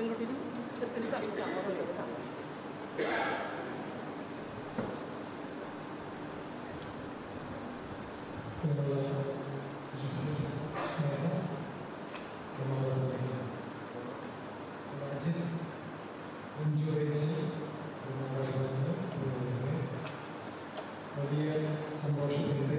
പെൺകുട്ടിനും ചെറുക്കനും സാക്ഷിക്കാവുന്നത്. വലിയ സന്തോഷത്തിൻ്റെ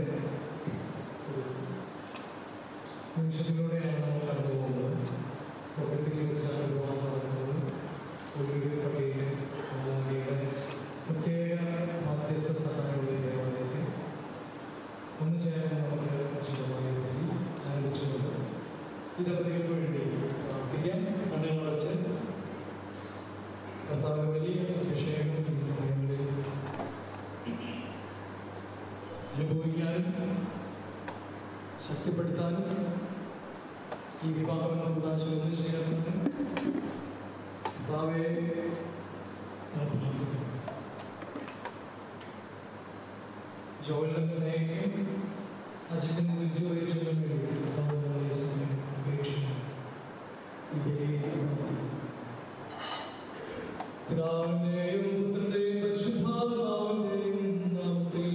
നിമിഷത്തിലൂടെയാണ് നമ്മൾ കടന്നു പോകുന്നത്. സ്വർഗത്തിൽ വെച്ചാണ് വിവാഹം നടക്കുന്നത്. ഒരു പള്ളിയിൽ അങ്ങയുടെ പ്രത്യേക മാധ്യസ്ഥ സ്ഥാനമുള്ള ദേവാലയത്തിൽ ഒന്ന് ചേരാൻ നമുക്ക് വിശദമായ പള്ളി ആരംഭിച്ചുകൊണ്ട് ഈ ദമ്പതികൾക്ക് വേണ്ടി പ്രാർത്ഥിക്കാൻ കണ്ണുകളടച്ച് കർത്താവ് വലിയ വിഷയങ്ങൾ ഈ സമയങ്ങളിൽ അനുഭവിക്കാനും ശക്തിപ്പെടുത്താനും ഈ വിവാഹം ഉദാശ ചെയ്യാനും കർത്താവെ പ്രാർത്ഥിക്കുന്നു. ജോലിനെ സ്നേഹിക്കും അജിത്തിന് വിജയിച്ചതിനും വേണ്ടി കർത്താവ് ഞങ്ങളെ സമയം അപേക്ഷിക്കുന്നു. പിതാവിന്റെയും പുത്രന്റെയും പരിശുദ്ധാത്മാവിന്റെയും നാമത്തിൽ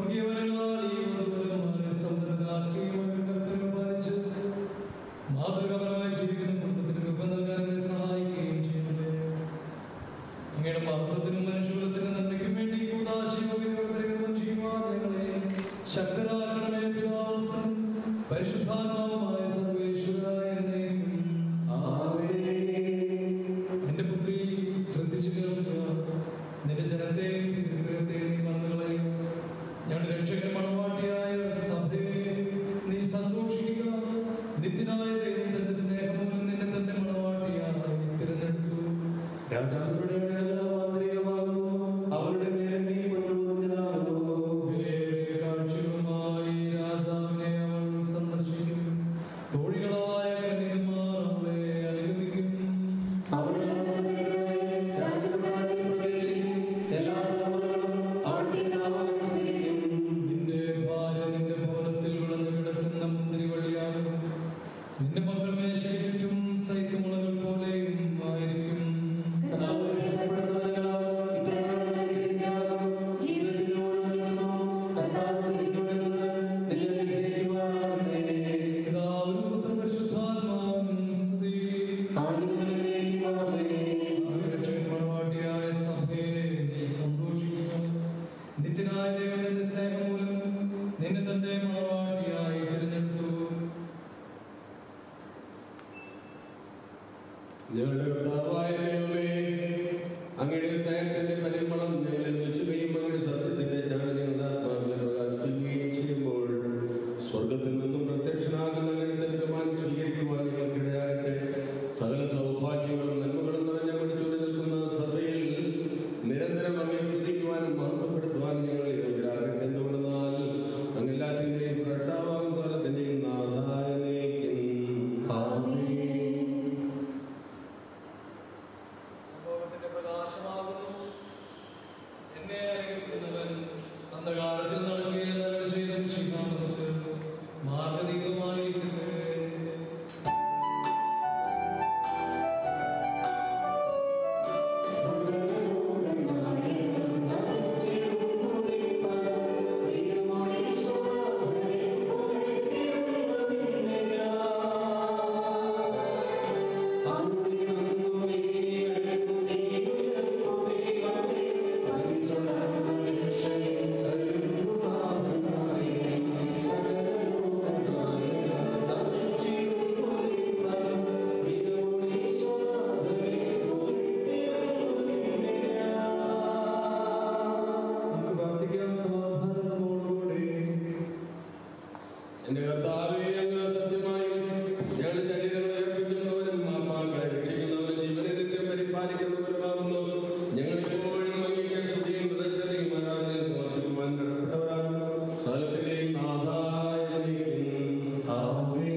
മാതൃകാപരമായി ജീവിക്കുന്ന കുടുംബത്തിന് രൂപം നൽകാൻ സഹായിക്കുകയും ചെയ്യുന്നത് അങ്ങയുടെ മഹത്വത്തിനും മനുഷ്യകുലത്തിനും നന്മയ്ക്കും വേണ്ടി കൂതാശയോഗ്യതകളും ചെയ്യുവാൻ ഞങ്ങളെ ശക്തരാക്കണമേ. പിതാവും പരിശുദ്ധാത്മാവുമായ സർവേശ്വരായ എന്റെ പുത്രി ശ്രദ്ധിച്ചു കേൾക്കുക. നിന്റെ ജനത്തെയും വിഗ്രഹത്തെയും നീ മറന്നുകളയും. ഞങ്ങളുടെ രക്ഷകൻ മണവാട്ടിയായ സഭയെ നീ സന്തോഷിക്കുക. നിത്യനായ ദൈവം തന്റെ സ്നേഹവും നിന്നെ തന്നെ മണവാട്ടിയായി തിരഞ്ഞെടുത്തു. രാജാക്കളുടെ അവരുടെ മേലെ നീ കാഴ്ചകളുമായി രാജാവിനെ അവൾ സന്ദർശിക്കും. തോഴികളായ കന്യകമാർ അവളെ അനുഗമിക്കും. നിന്റെ ഭാര്യ നിന്റെ ഭവനത്തിൽ വിളഞ്ഞു കിടക്കുന്ന മുന്തിരിവള്ളിയാകും. നിന്റെ മക്കളമേശയ്ക്ക് ചുറ്റും സൈത്തുമുളകൾ പോലെയും ആയിരിക്കും. മണവാട്ടിയായ സഭയെ നീ സന്തോഷിക്കുക. നിത്യനായ ദൈവം നിന്റെ സ്നേഹം മൂലം നിന്നെ തന്റെ മണവാട്ടിയായി തിരഞ്ഞെടുത്തു. ഞങ്ങളുടെ കർത്താവായ ദൈവമേ, അങ്ങയുടെ സ്നേഹത്തിന്റെ പരിമളം ഞങ്ങളെ വീശുകയും അങ്ങയുടെ സത്യത്തിന്റെ ജ്ഞാനങ്ങളുടെ ആത്മാവിനെ പ്രകാശിപ്പിക്കുകയും ചെയ്യുമ്പോൾ സ്വർഗത്തിൽ നിന്നും പ്രത്യക്ഷനാകുന്ന അങ്ങയുടെ ദൈവമാൻ സ്വീകരിക്കുവാൻ ഞങ്ങൾക്കിടയാകട്ടെ. സകല സൗഭാഗ്യങ്ങളും നന്മകളും നിറഞ്ഞ പിടിച്ചുകൊണ്ട് നിൽക്കുന്ന സഭയിൽ നിരന്തരം അങ്ങയെ സ്തുതിക്കുവാനും മഹത്വപ്പെടുത്തുവാനും ഞങ്ങൾ യോഗ്യരാകട്ടെ. എന്തുകൊണ്ടെന്നാൽ അങ്ങെല്ലാത്തിന്റെയും സൃഷ്ടാവാകും കാലത്തിന്റെയും നാഥായനേക്കും. സംഭവത്തിന്റെ പ്രകാശമാകുന്നു. എന്നെ അനുഗ്രഹിക്കുന്നവൻ അന്ധകാരത്തിൽ നടക്കുകയും നന്മ ചെയ്ത ശിഖാമത്ത് മാർഗദീപമായിരിക്കട്ടെ. നമുക്ക് പ്രാർത്ഥിക്കാം. സമാധാനത്തോടുകൂടി എന്റെ കർത്താവേ, അങ്ങ് സത്യമായും ഞങ്ങളുടെ ശരീരങ്ങളെ ഉയർപ്പിക്കുന്നവരും ആത്മാക്കളെ രക്ഷിക്കുന്നവരും ജീവനെ നിത്യം പരിപാലിക്കുന്നവരുമാകുന്നു. ഞങ്ങൾ എപ്പോഴും അങ്ങേക്ക് സ്തുതിയും കൃതജ്ഞതയും ആരാധനയും സമർപ്പിക്കുവാൻ കടപ്പെട്ടവരാണ്. സകലത്തിന്റെയും നാഥായനേക്കും. ആമേൻ.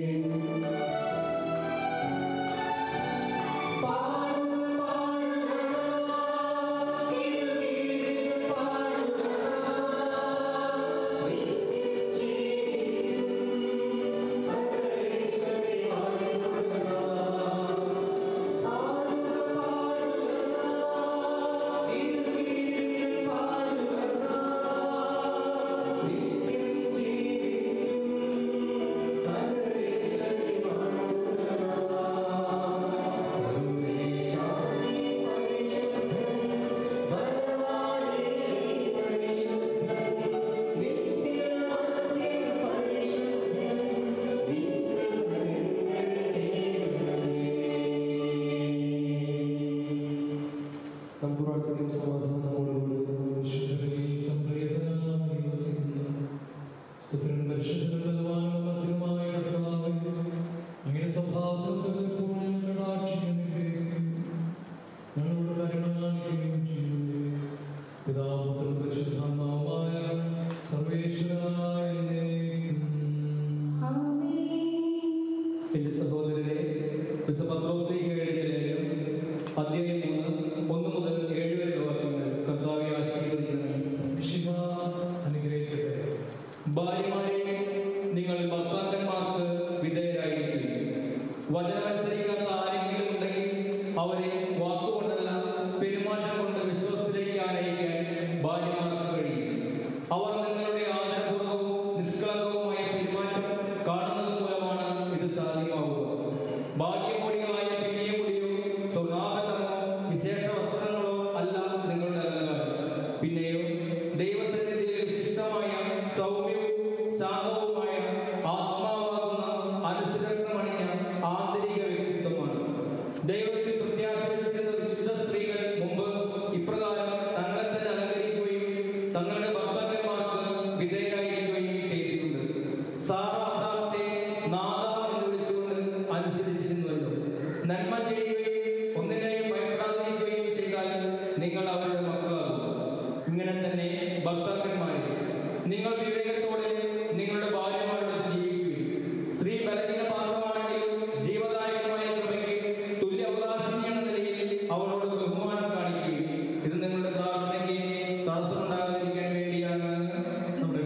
നമുക്ക് പ്രാർത്ഥിക്കും. സമാധാനത്തോടുകൂടി വിശുദ്ധരിൽ സംപ്രീതനായി വസിക്കുന്ന സ്തുതിയും പരിശുദ്ധനും ബലവാനും അമർത്യനുമായ കർത്താവേ, അങ്ങയുടെ സ്വഭാവത്തിൽ എപ്പോഴും കടാക്ഷിക്കുകയും ഞങ്ങളോട് കരുണ കാണിക്കുകയും ചെയ്യുന്നു. പിതാവും പുത്രനും പരിശുദ്ധാത്മാവുമായ സർവേശ്വരായ എന്റെ സഹോദരനെ, പത്രോസ്ലീഹ എഴുതിയ ലേഖനം അധ്യായം 3 1 മുതൽ 7 വരെ വാക്യങ്ങൾ കർത്താവെ ആശീർവദിക്കണമേ. അനുഗ്രഹിക്കട്ടെ. ഭാര്യമാരെ, നിങ്ങൾ ഭർത്താക്കന്മാർക്ക് വിധേയരായിരിക്കും. വചനമനുസരിക്കാത്ത ആരെങ്കിലും ഉണ്ടെങ്കിൽ അവരെ വാക്കുകൊണ്ടല്ല പെരുമാറ്റം കൊണ്ട് വിശ്വാസത്തിലേക്ക് ആനയിക്കാൻ ഭാര്യമാർക്ക് കഴിയും. അവർ നിങ്ങളെ സൗമ്യവും ശാന്തവുമായ ആത്മാവാകുന്ന അനുസരണമണിഞ്ഞ ആന്തരിക വ്യക്തിത്വമാണ്. ദൈവത്തിൽ പ്രത്യാശ വച്ചിരുന്ന വിശുദ്ധ സ്ത്രീകൾ മുമ്പ് ഇപ്രകാരം തങ്ങളെ തന്നെ അലങ്കരിക്കുകയും തങ്ങളുടെ ഭർത്താക്കന്മാർക്ക് വിധേയരായിരിക്കുകയും ചെയ്തിട്ടുണ്ട്. സാറ അബ്രാഹത്തെ നാഥ എന്ന് വിളിച്ചുകൊണ്ട് അനുസരിച്ചിരുന്നുവല്ലോ. നന്മ ചെയ്യുകയും ഒന്നിനെയും ഭയപ്പെടാതിരിക്കുകയും ചെയ്താൽ നിങ്ങൾ അവരുടെ മക്കളാകും. ഇങ്ങനെ തന്നെ ഭർത്താക്കന്മാരെ, നിങ്ങൾ വിവേകത്തോടെ നിങ്ങളുടെ ഭാര്യമാരോട് ജീവിക്കുകയും സ്ത്രീ ബലഹീന പാത്രമാണെങ്കിലും ജീവദായകമായ കൃപയ്ക്ക് തുല്യ അവകാശിനി എന്ന നിലയിൽ അവളോട് ബഹുമാനം കാണിക്കുകയും ഇത് നിങ്ങളുടെ പ്രാർത്ഥനയ്ക്ക് തടസ്സമുണ്ടാകാതിരിക്കാൻ വേണ്ടിയാണ്. നമ്മുടെ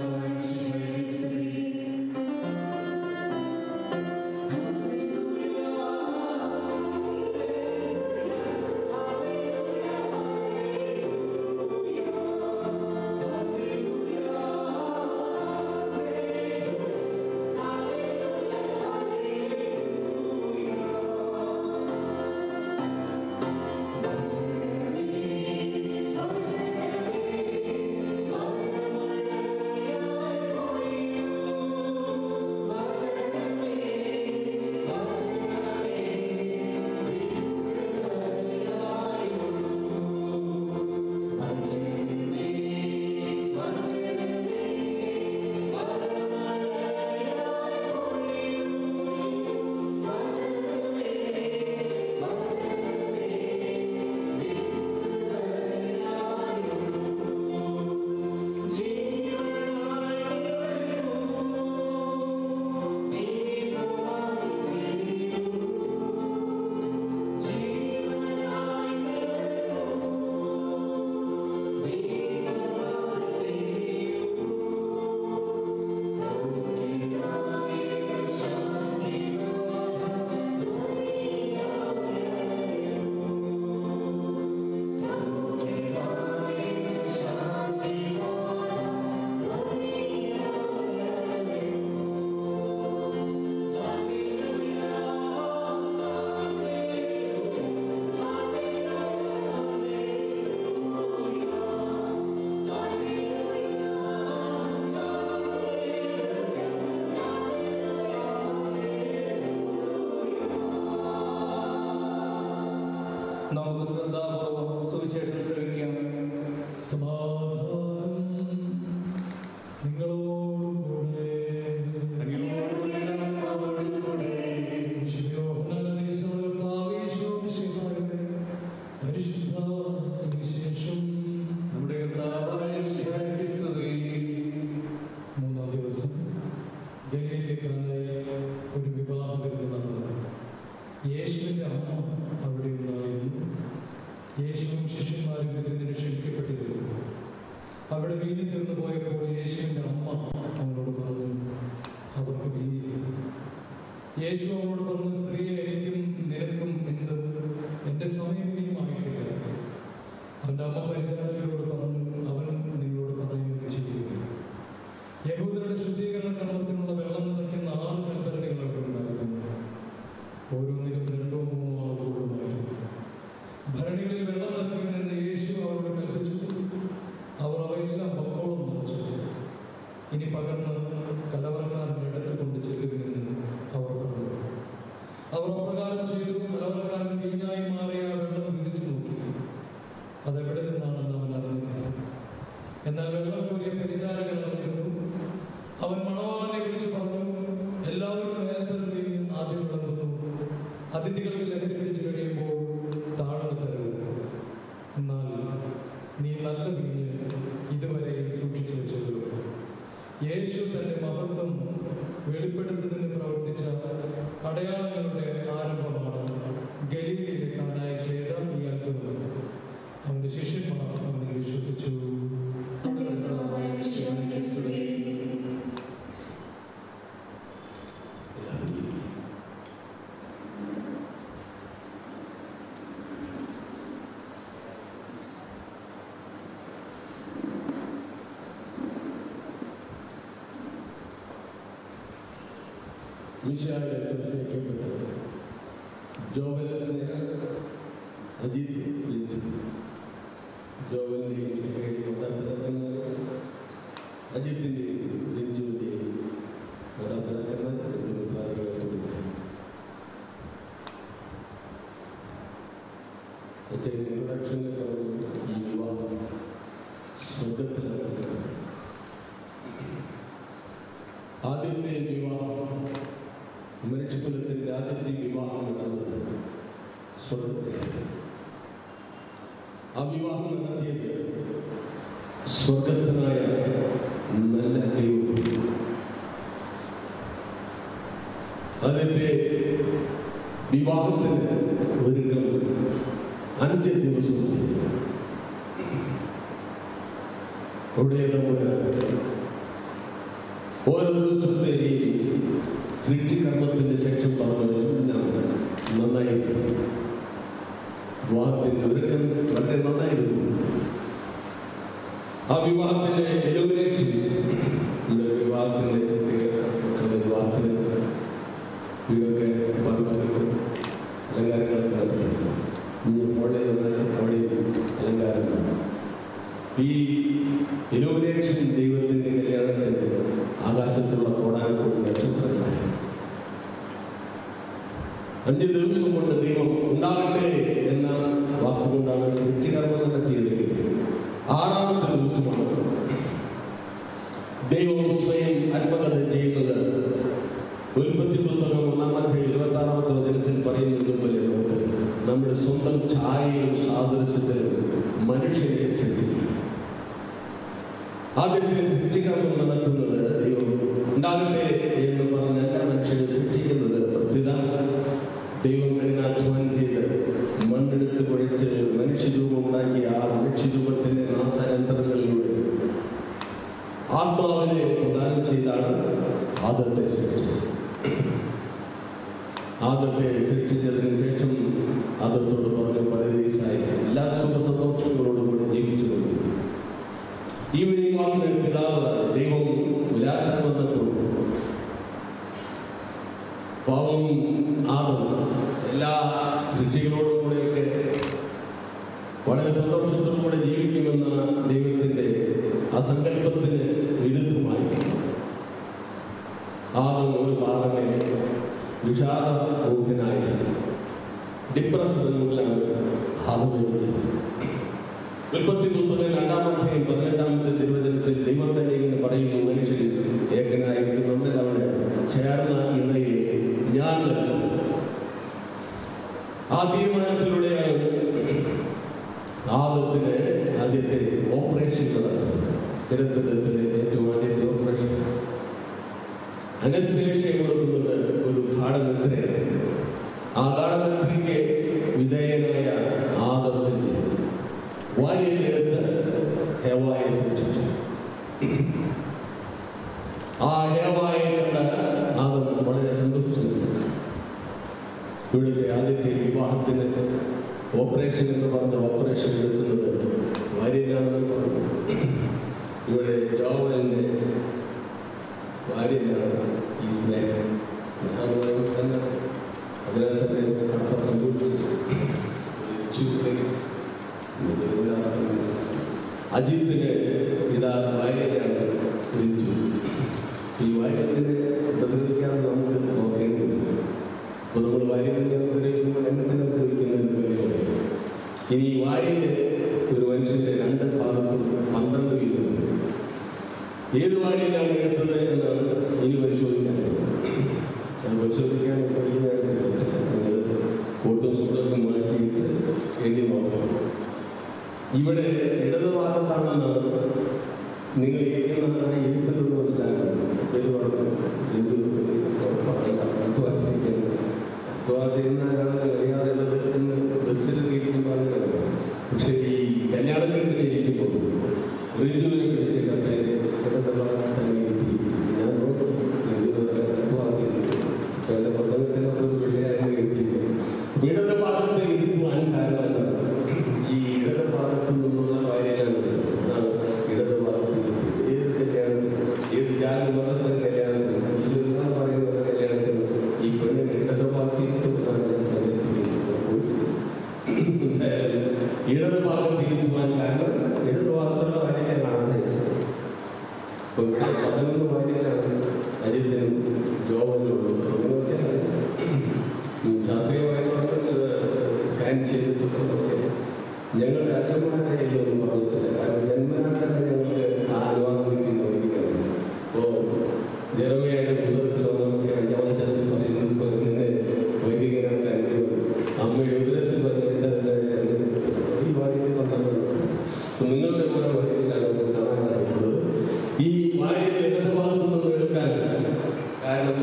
നമുക്ക് ശ്രദ്ധാപൂർവ്വം സുവിശേഷം ശ്രമിക്കാം. സമാധാനം നിങ്ങളോടുകൂടെ. പരിശുദ്ധ സുവിശേഷം. നമ്മുടെ കർത്താവായ യേശുവിന്റെ സ്തുതി. മൂന്നാം ദിവസം ഗലീലയിലേക്കായ ഒരു വിവാഹ വിരുന്ന് നടന്നു. യേശുവിന്റെ അമ്മ അവിടെ ഉണ്ടായിരുന്നു. യേശുവും ശിഷ്യന്മാരും വിരുന്നിന് ക്ഷണിക്കപ്പെട്ടിരുന്നു. അവിടെ വീഞ്ഞു തീർന്നു പോയപ്പോൾ യേശുവിന്റെ അമ്മ അവനോട് പറഞ്ഞു, അവർക്ക് വീഞ്ഞില്ല. യേശു അവനോട് പറഞ്ഞു, സ്ത്രീയെ, എനിക്കും നിനക്കും എന്ത്? എന്റെ സമയം ഇനിയുമായിട്ടില്ല. അവന്റെ അമ്മ പരിചാരകരോട് പറഞ്ഞു, അവൻ നിങ്ങളോട് പറയുന്നത് ചെയ്യുക. യഹൂദരുടെ ശുദ്ധീകരണ ക്രമത്തിനുള്ള വെള്ളം നിറയ്ക്കുന്ന 6 കൽപ്പരണികൾ അവിടെ ഉണ്ടായിരുന്നു. ഓരോന്നിലും 2 or 3 ആളുകളുമായിരുന്നു. ഭരണികളിൽ വെള്ളം നിറയ്ക്കുമെന്ന് യേശു അവരോട് കൽപ്പിച്ചു. അവർ അവയെല്ലാം പക്കോളം നിറച്ചു. ഇനി പകർന്ന് കലവറക്കാരൻ്റെ അടുത്ത് കൊണ്ട് ചെല്ലുമെന്ന് അവർ പറഞ്ഞു. അവർ അപ്രകാരം ചെയ്തു. കലവറക്കാരൻ വീഞ്ഞായി മാറിയ വെള്ളം രുചിച്ചു നോക്കി. അതെവിടെ നിന്നാണെന്ന് അവൻ അറിഞ്ഞില്ല. എന്നാൽ വെള്ളം കോരിയ പരിചാരകൻ അറിഞ്ഞിരുന്നു. അവൻ മണവാളനെ വിളിച്ചു പറഞ്ഞു, എല്ലാവരും നേരത്തെ ആദ്യം വിളമ്പുന്നു. അതിഥികൾക്ക് ലഹരി പിടിച്ചു കഴിയുമ്പോൾ താഴ്ന്നു തരുന്നു. എന്നാൽ നീ നല്ല വീഞ്ഞ് ഇതുവരെയും സൂക്ഷിച്ചു വെച്ചല്ലോ. യേശു തന്റെ മഹത്വം വെളിപ്പെടുത്തുന്നതിന് പ്രവർത്തിച്ച അടയാളങ്ങളുടെ ആരംഭമാണ് ഗലീലയിലെ കാനായിൽ ചെയ്ത ഈ അത്ഭുതം. അവന്റെ ശിഷ്യന്മാർ അവനെ വിശ്വസിച്ചു. മിശിഹായുടെ സ്നേഹിക്കപ്പെട്ട ജോവലിനെ അജിത്ത് വിളിച്ചു. ജോവലിനെ അജിത്തിൻ്റെയും രഞ്ജുവിൻ്റെയും ഇൻട്രൊഡക്ഷനിൽ ഈ വിവാഹം സ്വർഗത്തിലാണ്. ആദ്യത്തെ വിവാഹം, മനുഷ്യകുലത്തിന്റെ ആദ്യത്തെ വിവാഹം നടന്നത് സ്വർഗത്തിലാണ്. ആ വിവാഹം നടത്തിയത് സ്വർഗസ്ഥനായ നല്ല ദൈവം. ആദ്യത്തെ വിവാഹത്തിന് ഒരുക്കം 5 ദിവസം. അവിടെ നമ്മൾ ഓരോ ദിവസത്തെയും സൃഷ്ടികർമ്മത്തിന്റെ ശേഷം പറഞ്ഞതെല്ലാം നന്നായിരുന്നു. വിവാഹത്തിന്റെ ഒരുക്കം വളരെ നന്നായിരുന്നു. ആ വിവാഹത്തിന്റെ എലോമിനേഷൻ, വിവാഹത്തിന് വീടൊക്കെ പലർക്കും അലങ്കാരങ്ങളൊക്കെ നടത്തിയിരുന്നു. അവിടെ അലങ്കാരമാണ്. ഈ ഇനോഗ്രേഷൻ ദൈവത്തിന്റെ കല്യാണത്തിന്റെ ആകാശത്തുള്ള കോടാനക്കോടി നക്ഷത്രങ്ങളാണ്. 5 ദിവസം കൊണ്ട് ദൈവം ഉണ്ടാകട്ടെ എന്ന വാക്കുകൊണ്ടാണ് സൃഷ്ടികർമ്മം നടത്തിയത്. 6ാമത്തെ ദിവസമാണ് ദൈവം സ്വയം ആത്മകഥ ചെയ്യുന്നത്. ഉൽപ്പത്തി പുസ്തകം 1-26 വചനത്തിൽ പറയുന്നത് പോലെ നമ്മുടെ സ്വന്തം ഛായയും സാദൃശ്യത്തിലും മനുഷ്യരെ സൃഷ്ടിക്കും. ആദ്യത്തെ സൃഷ്ടികർമ്മം നടത്തുന്നത് ദൈവം ഉണ്ടാകട്ടെ എന്ന് പറഞ്ഞല്ല മനുഷ്യനെ സൃഷ്ടിക്കുന്നത്. പ്രത്യേക ദൈവം കഠിനാധ്വാനം ചെയ്ത് മണ്ണെടുത്ത് കുഴച്ച് മനുഷ്യരൂപം ഉണ്ടാക്കി ആ മനുഷ്യരൂപത്തിന്റെ നാസായന്ത്രങ്ങളിലൂടെ ആത്മാവിനെ പ്രദാനം ചെയ്താണ് ആദത്തെ സൃഷ്ടിച്ചത്. ആദത്തെ സൃഷ്ടിച്ചതിന് ശേഷം ആദത്തോട് പറഞ്ഞു, പരദേശായി എല്ലാ സുഖസന്തോഷങ്ങളോടും കൂടെ ജീവിച്ചു കൊണ്ടു. ഈവനിങ് വാക്കിന് പിതാവ് ദൈവം വിലാസം വന്നപ്പോൾ പാവം ആദം എല്ലാ സൃഷ്ടികളോടും കൂടെയൊക്കെ വളരെ സന്തോഷത്തോടു കൂടെ ജീവിക്കുമെന്ന ദൈവത്തിന്റെ ആ സങ്കല്പത്തിന് വിരുദ്ധമായി ആദം ഒരു ഭാഗമേ വിഷാദമൂഹനായി ഡിപ്രഷനിലാണ് ആദം. ഉൽപ്പത്തി പുസ്തകം 2-ാം അധ്യായം 18-ാമത്തെ തിരുവചനത്തിൽ ദൈവം തന്നെ ഇങ്ങനെ പറയുന്നു, മനുഷ്യൻ ഏകനായിരിക്കുന്നുണ്ട്, അവിടെ ചേർന്ന ഇണയെ ഞാൻ നൽകും. ആ തീരുമാനത്തിലൂടെയാണ് ആദത്തിന് ആദ്യത്തെ ഓപ്പറേഷൻ നടത്തുന്നത്. ചരിത്രത്തിലെ ഏറ്റവും ആദ്യത്തെ ഓപ്പറേഷൻ. അനസ്തേഷ്യ കൊടുക്കുന്നത് ഒരു ഗാഠനിദ്രയാണ്. ആ ഗാഠനിദ്രയ്ക്ക് വിധേയനായ ആദത്തിന്റെ വാരിയെടുത്ത് ഹേവായെ സൃഷ്ടിച്ചു. ആ ഹേവായെ കണ്ട ആദം വളരെ സന്തോഷിച്ചു. ഇവിടുത്തെ ആദ്യത്തെ വിവാഹത്തിന് ഓപ്പറേഷൻ എന്ന് പറഞ്ഞ ഓപ്പറേഷൻ എടുക്കുന്നത് ഭാര്യയിലാണെന്ന് പറഞ്ഞു. ഇവിടെ ജോവലിന്റെ ഭാര്യയിലാണ് ഈ സ്നേഹം. അതിനാൽ തന്നെ അർത്ഥം സംഭവിച്ചു. അജിത്തിന് ഇതാ ഭാര്യയാണ് വിളിച്ചു. ഈ വായനത്തിനെ പ്രതികരിക്കാതെ നമുക്ക് നോക്കേണ്ടതുണ്ട്. അപ്പോൾ നമ്മൾ വായനത്തിനെ ഉപയോഗിക്കുമ്പോൾ എണ്ണത്തിനെ ഉപയോഗിക്കുന്നതിന് ഇനി വായന ഒരു മനുഷ്യന്റെ 2 ഭാഗത്തും 12 വീതമുണ്ട്. ഏത് വായനയാണ് എടുത്തത് എന്നാണ് ഇനി പരിശോധിക്കാനുള്ളത്. അത് പരിശോധിക്കാൻ നിങ്ങൾ ഫോട്ടോ ഫോട്ടോക്ക് മാറ്റിയിട്ട് എഴുതി നോക്കണം. ഇവിടെ ഇടതുഭാഗത്താണെന്നാണ് നിങ്ങൾ എഴുതുന്നതാണ് എഴുതുന്നത് മനസ്സിലാക്കുന്നത്. പേര് പറഞ്ഞു അറിയാതെയുള്ളത് എന്ന് ബസ്സിൽ ഇരിക്കുമ്പോൾ. പക്ഷെ ഈ കല്യാണത്തിൽ ഇരിക്കുമ്പോൾ റിജുവിനെ പിടിച്ച് കപ്പേര് ഞാൻ എന്റെ പുസ്തകത്തിനൊരു വിഷയമായിരുന്നു എഴുതിയത്. ഇടത് ഭാഗത്ത് ഇരിക്കുവാൻ കാരണം ഈ ഇടത് ഭാഗത്തു നിന്നുള്ള കാര്യമാണ് ഇടത് ഭാഗത്ത് ഏത് കല്യാണത്തിൽ 11 വാരിയിലാണ് അജിത്തിനും ജോബിനുള്ളത്. ശാസ്ത്രീയമായി സ്കാൻ ചെയ്തിട്ടുള്ളതൊക്കെ ഞങ്ങളുടെ അച്ഛന്മാരുടെ ഇതൊന്നും പറഞ്ഞിട്ടില്ല. കാരണം ജന്മനാട്ടെ ഞങ്ങൾക്ക് ആ അനുവാദം കിട്ടിയിരിക്കണം. അപ്പോൾ ജെറമിയയുടെ പുസ്തകത്തിൽ നമുക്ക് 5-ാം അധ്യായത്തിൽ പറയുന്നത് നിന്നെ വൈദികനായിട്ട് അനുഗ്രഹം അമ്മയുടെ ഉദരത്തിൽ ഈ വാരിയിൽ പറഞ്ഞത് നിങ്ങളുടെ കൂടെ വൈദികനാണ് നമ്മൾ കാണാനായിട്ടുള്ളത്. ഈ വാരിയിൽ ഇടത് ഭാഗത്തു നിന്ന് എടുക്കാൻ കാരണം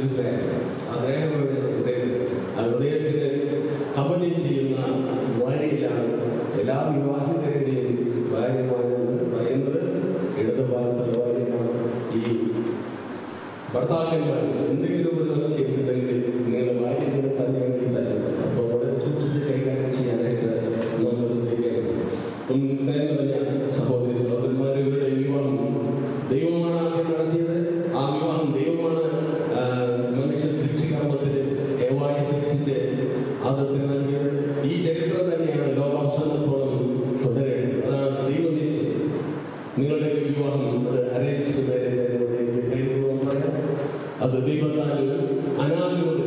ഹൃദയത്തിന് കവലം ചെയ്യുന്ന വാരിയിലാണ് എല്ലാ വിവാഹിതരുടെയും ഭാര്യമാരെന്ന് പറയുന്നത്. ഇടത് ഭാഗത്തുള്ള വാരിയിലാണ്. ഈ ഭർത്താക്കന്മാർ എന്തെങ്കിലും ഒരു ചെയ്തിട്ടുണ്ടെങ്കിൽ നിങ്ങളുടെ ഭാര്യയുടെ തന്നെ വേണ്ടിയിട്ടല്ല. അപ്പോൾ വളരെ സൂക്ഷിച്ച് കൈകാര്യം ചെയ്യാനായിട്ട് നമ്മൾ ശ്രദ്ധിക്കേണ്ടത്. സഹോദരി സഹോദരന്മാരുടെ വിവാഹം ദൈവമാണ് ആദ്യം നടത്തിയത്. ആ വിവാഹം ദൈവമാണ് മനുഷ്യ സൃഷ്ടികർമ്മത്തിൽ ഏവായ സൃഷ്ടിച്ച് ആദത്തിന് നൽകിയത്. ഈ ചരിത്രം തന്നെയാണ് ലോകാവസാനത്തോളം തുടരേണ്ടത്. അതാണ് ദൈവനിശ്ചയം. നിങ്ങളുടെ വിവാഹം അത് അരയിച്ചു അത് ദൈവത്താൽ അനാദിമുതൽ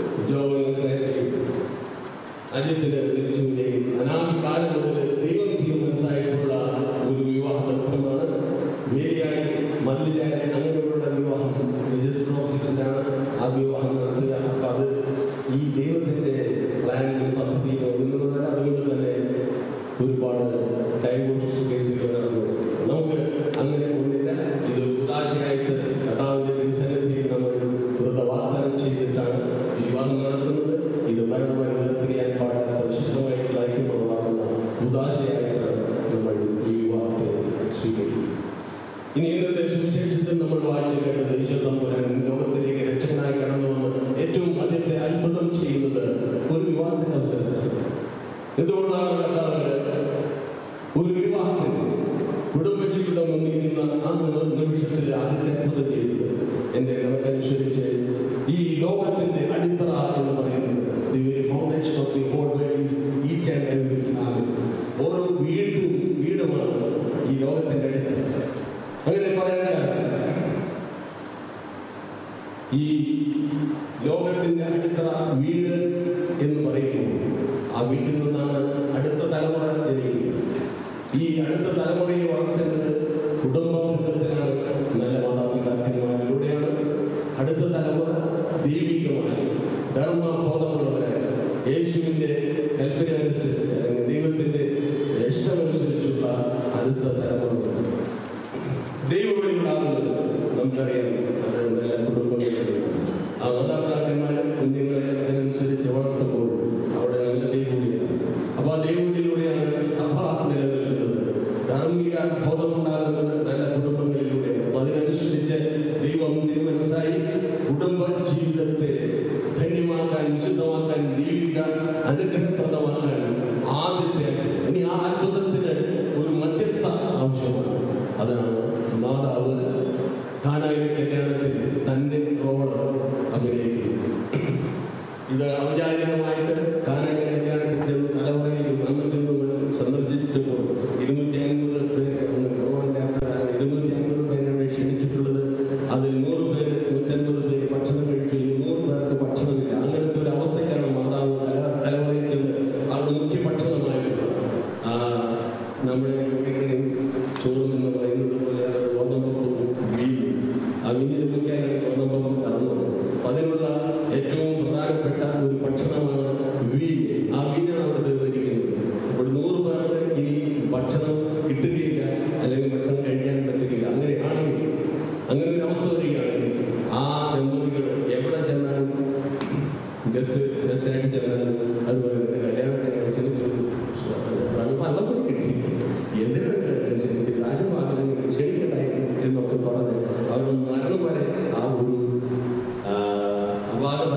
അജിത്തിന് ലഭിച്ചുകയും അനാദികാലം മുതൽ ദൈവം മനസ്സായിട്ടുള്ള ഒരു വിവാഹ ബന്ധമാണ്. വേലിയായി മതിലായി അങ്ങനെയുള്ള വിവാഹം രജിസ്റ്റർ ഓഫീസിലാണ് ആ വിവാഹം നടത്തുക. അപ്പൊ അത് ഈ ദൈവത്തിന്റെ പ്ലാനിലും പദ്ധതിയിലും ഒതുങ്ങുന്നതല്ല. അതുകൊണ്ട് തന്നെ ഒരുപാട് ഡൈവോഴ്സ് കേസുകൾ നടന്നു. നമുക്ക് അങ്ങനെ ഒന്നില്ല. ഇത് ഉദാശയായിട്ട് കർത്താവിന്റെ തിരുസന്നിധിയിൽ നമ്മൾ വാഗ്ദാനം ചെയ്തിട്ടാണ് വിവാഹം നടത്തുന്നത്. ഇത് മരണമായി പിരിയാൻ പാടാത്ത വിശുദ്ധമായിട്ടുള്ള ഐക്യമുള്ളതാക്കുന്ന ഉദാശയായിട്ടാണ് നമ്മൾ ഈ വിവാഹത്തെ സ്വീകരിക്കുന്നത്. ഇനി ഇന്നത്തെ സുവിശേഷത്തിൽ നമ്മൾ വായിച്ചു കേട്ടത് ഈശ്വരൻ ലോകത്തിലേക്ക് രക്ഷകനായി കടന്നു വന്ന് ഏറ്റവും ആദ്യത്തെ അത്ഭുതം ചെയ്യുന്നത് ഒരു വിവാഹത്തിന്റെ അവസരത്തിലാണ്. എന്തുകൊണ്ടാണ് കർത്താവ് ഒരു വിവാഹത്തിൽ കുടുംബജീവിയുടെ മുന്നിൽ നിന്ന് ആ നിമിഷത്തിൽ ആദ്യത്തെ അത്ഭുതം ചെയ്തത്? എന്റെ കണക്കനുസരിച്ച് ഈ ലോകത്തിന്റെ അടിത്തറ എന്ന് പറയുന്നത് foundation of the whole world is each and every family. ഓരോ വീടുമാണ് ഈ ലോകത്തിന്റെ അടിത്തറ. അങ്ങനെ പറയാൻ ഈ ലോകത്തിന്റെ അടിത്തറ വീട് എന്ന് പറയുമ്പോൾ ആ വീട്ടിൽ നിന്നാണ് അടുത്ത തലമുറ ജനിക്കുന്നത്. ഈ അടുത്ത തലമുറയെ വളർത്തുന്നത് കുടുംബ ബന്ധത്തിലാണ്, നല്ല മാതാപിതാക്കന്മാരിലൂടെയാണ്. അടുത്ത തലമുറ ദൈവികമായി ധർമ്മബോധമുള്ളവരാണ്. യേശുവിന്റെ കൽപ്പന അനുസരിച്ച് അല്ലെങ്കിൽ ദൈവത്തിന്റെ ഇഷ്ടമനുസരിച്ചുള്ള അടുത്ത തലമുറ ദൈവവഴികളാകുന്നത് നമുക്കറിയാം. അത് നല്ല കുടുംബങ്ങളിലാണ്. ആ മാതാപിതാക്കന്മാരെ കുഞ്ഞുങ്ങളെ അതിനനുസരിച്ച് വളർത്തുമ്പോൾ അവിടെ നല്ല ദൈവവഴിയാണ്. അപ്പൊ ആ ദൈവവഴിയിലൂടെയാണ് സഭ നിലനിൽക്കുന്നത്. ധാർമ്മിക ബോധമുണ്ടാകുന്നത് നല്ല കുടുംബങ്ങളിലൂടെ. അപ്പൊ അതിനനുസരിച്ച് ദൈവം മനസ്സായി കുടുംബ ജീവിതത്തെ ധന്യമാക്കാൻ, വിശുദ്ധമാക്കാൻ, ദൈവിക അനുഗ്രഹപ്രദമാക്കാൻ ആദ്യത്തെ ഇനി ആ അത്ഭുതത്തിന് ഒരു മധ്യസ്ഥ ആവശ്യമാണ്. അതാണ് മാതാവ് കാനായിലെ കല്യാണത്തിൽ തന്റെ റോള് അഭിനയിക്കുന്നത്. ഇത് ഔപചാരികമായിട്ട് കാനായിലെ കല്യാണത്തിൽ ചെന്ന് തലമുറയിൽ അന്ന് ചെന്ന് സന്ദർശിച്ചപ്പോൾ 250 പേര് 250 പേരാണ് ക്ഷണിച്ചിട്ടുള്ളത്. അതിൽ 100 പേര് 150 പേര് ഭക്ഷണം കഴിച്ചു. 100 പേർക്ക് ഭക്ഷണമില്ല. അങ്ങനത്തെ ഒരു അവസ്ഥയ്ക്കാണ് മാതാവ് തലമുറയിൽ ചെന്ന് അവരുടെ മുഖ്യ ഭക്ഷണമായിട്ടുള്ള നമ്മുടെ ചോറ് എന്ന് പറയുന്നത് പോലെ ഗോതമ്പവും വീഴും. ആ വീഞ്ഞിലൊക്കെയാണ് ഗോതമ്പം കറന്നത്. അതിനുള്ള ഏറ്റവും പ്രധാനപ്പെട്ട ഒരു ഭക്ഷണമാണ് വീഞ്ഞ്. ആ വീഞ്ഞാണ് അവിടെ തീർന്നിരിക്കുന്നത്. അപ്പോൾ 100 പേർക്ക് ഇനി ഭക്ഷണം കിട്ടുകയില്ല, അല്ലെങ്കിൽ ഭക്ഷണം കഴിക്കാൻ പറ്റുകയില്ല. അങ്ങനെയാണെങ്കിൽ അങ്ങനെ ഒരു അവസ്ഥ വരികയാണെങ്കിൽ ആ ദമ്പതികൾ എവിടെ ചെന്നാലും ഗസ്റ്റായിട്ട് ചെന്നാലും അതുപോലെ കല്യാണത്തിന് പലപ്പോഴും കിട്ടി എന്തിനാണ് കാശം വാങ്ങുന്നത് ക്ഷണിക്കണ്ടായിരുന്നു എന്നൊക്കെ പറഞ്ഞ് അവർ മരണം വരെ ആ ഒരു അപാകത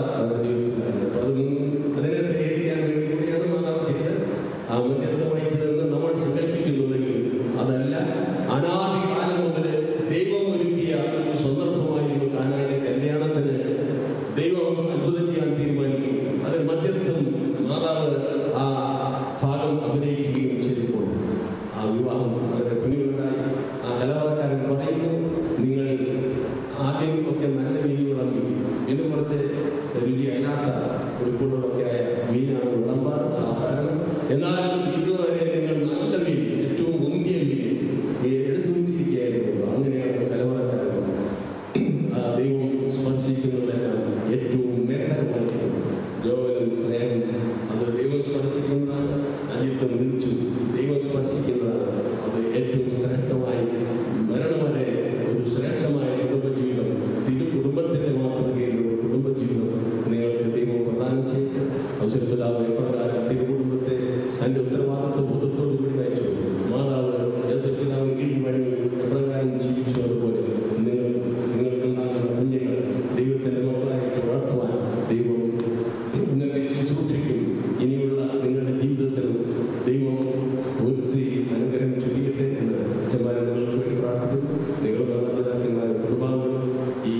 അതിനെ പരിഹരിക്കാൻ വേണ്ടി കൂടിയാണ് മാതാവ് ചെയ്തത്. ആ വ്യത്യസ്ത വഹിച്ചതെന്ന് നമ്മൾ സങ്കല്പിക്കുന്നുണ്ടെങ്കിൽ അതല്ല. അനാദികാലം മുതൽ ദൈവം ഒരുക്കിയ ഒരു സന്ദർഭമായിരുന്നു കാനായിലെ കല്യാണത്തിന് ദൈവം അത്ഭുതം ചെയ്യാൻ തീരുമാനിക്കും. അതിൽ മധ്യസ്ഥം മാതാവ് ആ ഭാഗം അഭിനയിക്കുകയും ചെയ്തപ്പോൾ ആ വിവാഹം വളരെ കുഞ്ഞുണ്ടായി. ആ കലാകാരൻ പറയുന്നു, നിങ്ങൾ ആദ്യം ഒക്കെ നല്ല മീൻ വിളമ്പി, വീണ്ടും കുറച്ച് രുചി അല്ലാത്ത ഉടുപ്പുകളൊക്കെ ആയ മീനാണ് വിളമ്പാറ് സാധാരണ. എന്നാൽ ഇതുവരെ നിങ്ങൾ നല്ല മീൻ, ഏറ്റവും മുന്തിയ മീൻ എടുത്തു വെച്ചിരിക്കുകയായിരുന്നു. അങ്ങനെയാണ് കലവറക്കാരൻ ദൈവം സ്പർശിക്കുന്നതെല്ലാം ഏറ്റവും മേഖലമായിരിക്കും. ജോവലും സ്നേഹം അത് ദൈവം സ്പർശിക്കുന്നതാണ്. അജിത്ത് വിളിച്ചു ദൈവം സ്പർശിക്കുന്നതാണ്. അത് ഏറ്റവും ശ്രേഷ്ഠമായി മരണം വരെ ഒരു ശ്രേഷ്ഠമായ കുടുംബജീവിതം, തിരു കുടുംബത്തിന്റെ മാതൃകയിലുള്ള കുടുംബജീവിതം നിങ്ങൾക്ക് ദൈവം പ്രദാനം ചെയ്ത് ഔഷധപിതാവ് എപ്രകാരം തിരുകുടുംബത്തെ തന്റെ ഉത്തരവാദിത്വ ബോധത്തോടു കൂടി നയിച്ചു, മാതാവ് ഔഷധപിതാവ് കീഴ്വഴി എപ്രകാരം ജീവിച്ചു, അതുപോലെ നിങ്ങൾക്ക് കുഞ്ഞുങ്ങൾ ദൈവത്തിന്റെ മക്കളായിട്ട് വളർത്തുവാൻ ദൈവം നിങ്ങളെ സൂക്ഷിക്കും. ഇനിയുള്ള നിങ്ങളുടെ ജീവിതത്തിലും ദൈവം ഒത്തിരി അനുഗ്രഹം ചൊല്ലിയട്ടെ എന്ന് അച്ഛന്മാരെ നിങ്ങൾക്ക് വേണ്ടി പ്രാർത്ഥിക്കുന്നു. നിങ്ങളുടെ മാതാപിതാക്കന്മാരും കുടുംബാംഗങ്ങളും ഈ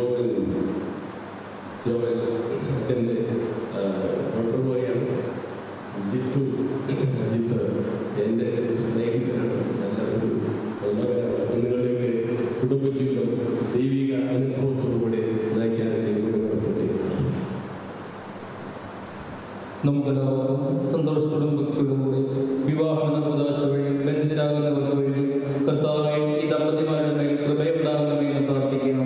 അച്ഛൻ്റെ ഡോക്ടർ പോലെയാണ് അജിത്ത് എൻ്റെ സ്നേഹിതനാണ്. നല്ല ഒരു മകനാണ്. നിങ്ങളുടെ കുടുംബജീവിതം ദൈവിക അനുഭവത്തോടുകൂടി നയിക്കാൻ നടത്തട്ടെ. നമുക്കെല്ലാവർക്കും സന്തോഷത്തോടും ഭക്തിയോടും കൂടി വിവാഹം എന്ന ഉദാശ വഴി ബന്ധിതരാകുന്നവർക്ക് വേണ്ടി കർത്താവേ ഈ ദമ്പതിമാരുടെ മേൽ കൃപയുണ്ടാകണമെന്ന് പ്രാർത്ഥിക്കണം.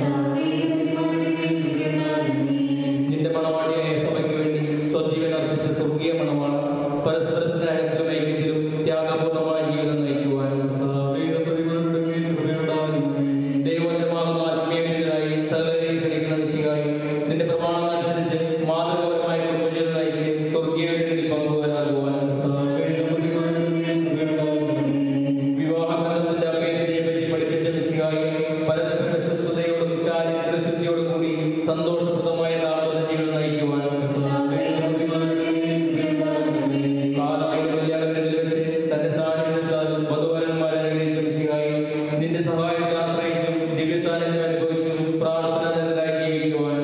നിന്റെ മണവാളിയായ സഭയ്ക്ക് വേണ്ടി സ്വജീവൻ അർപ്പിച്ച സ്വർഗീയ മണവാള പരസ്പര സ്നേഹത്തിലും ഐക്യത്തിലും ത്യാഗപൂർണമായ ജീവിതം നയിക്കുവാൻ ദൈവജമാകുന്ന ആത്മീയനായി സകലരെയും ക്ഷണിക്കുന്ന വിഷയമായി നിന്റെ പ്രമാണം അനുസരിച്ച് മാതൃകപരമായ കുടുംബജീവിതം നയിച്ച് സ്വർഗീയ വീട്ടിൽ പങ്കുവരാകുവാൻ വിവാഹബന്ധത്തിന്റെ അഭേദ്യതയെ പറ്റി പഠിപ്പിച്ച വിഷയമായി പരസ്പര വിശ്വസ്തയോടും ചാരിത്രശുദ്ധിയോടും കൂടി സന്തോഷപ്രദമായ ദാമ്പത്യ ജീവിതം നയിക്കുവാൻ കല്യാണങ്ങളിൽ വെച്ച് തന്റെ സാന്നിധ്യത്താലും വധുവരന്മാരെ അനുഗ്രഹിച്ച വിഷയമായി നിന്റെ സഹായത്തെ ആശ്രയിച്ചും ദിവ്യ സാന്നിധ്യം അനുഭവിച്ചും പ്രാർത്ഥനാനിരതരായി ജീവിക്കുവാൻ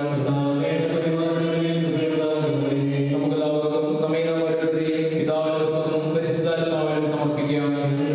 നമുക്കെല്ലാവർക്കും നമ്മെ നാം ഓരോരുത്തരെയും പിതാവിനും പരിശുദ്ധാത്മാവിനും സമർപ്പിക്കാം.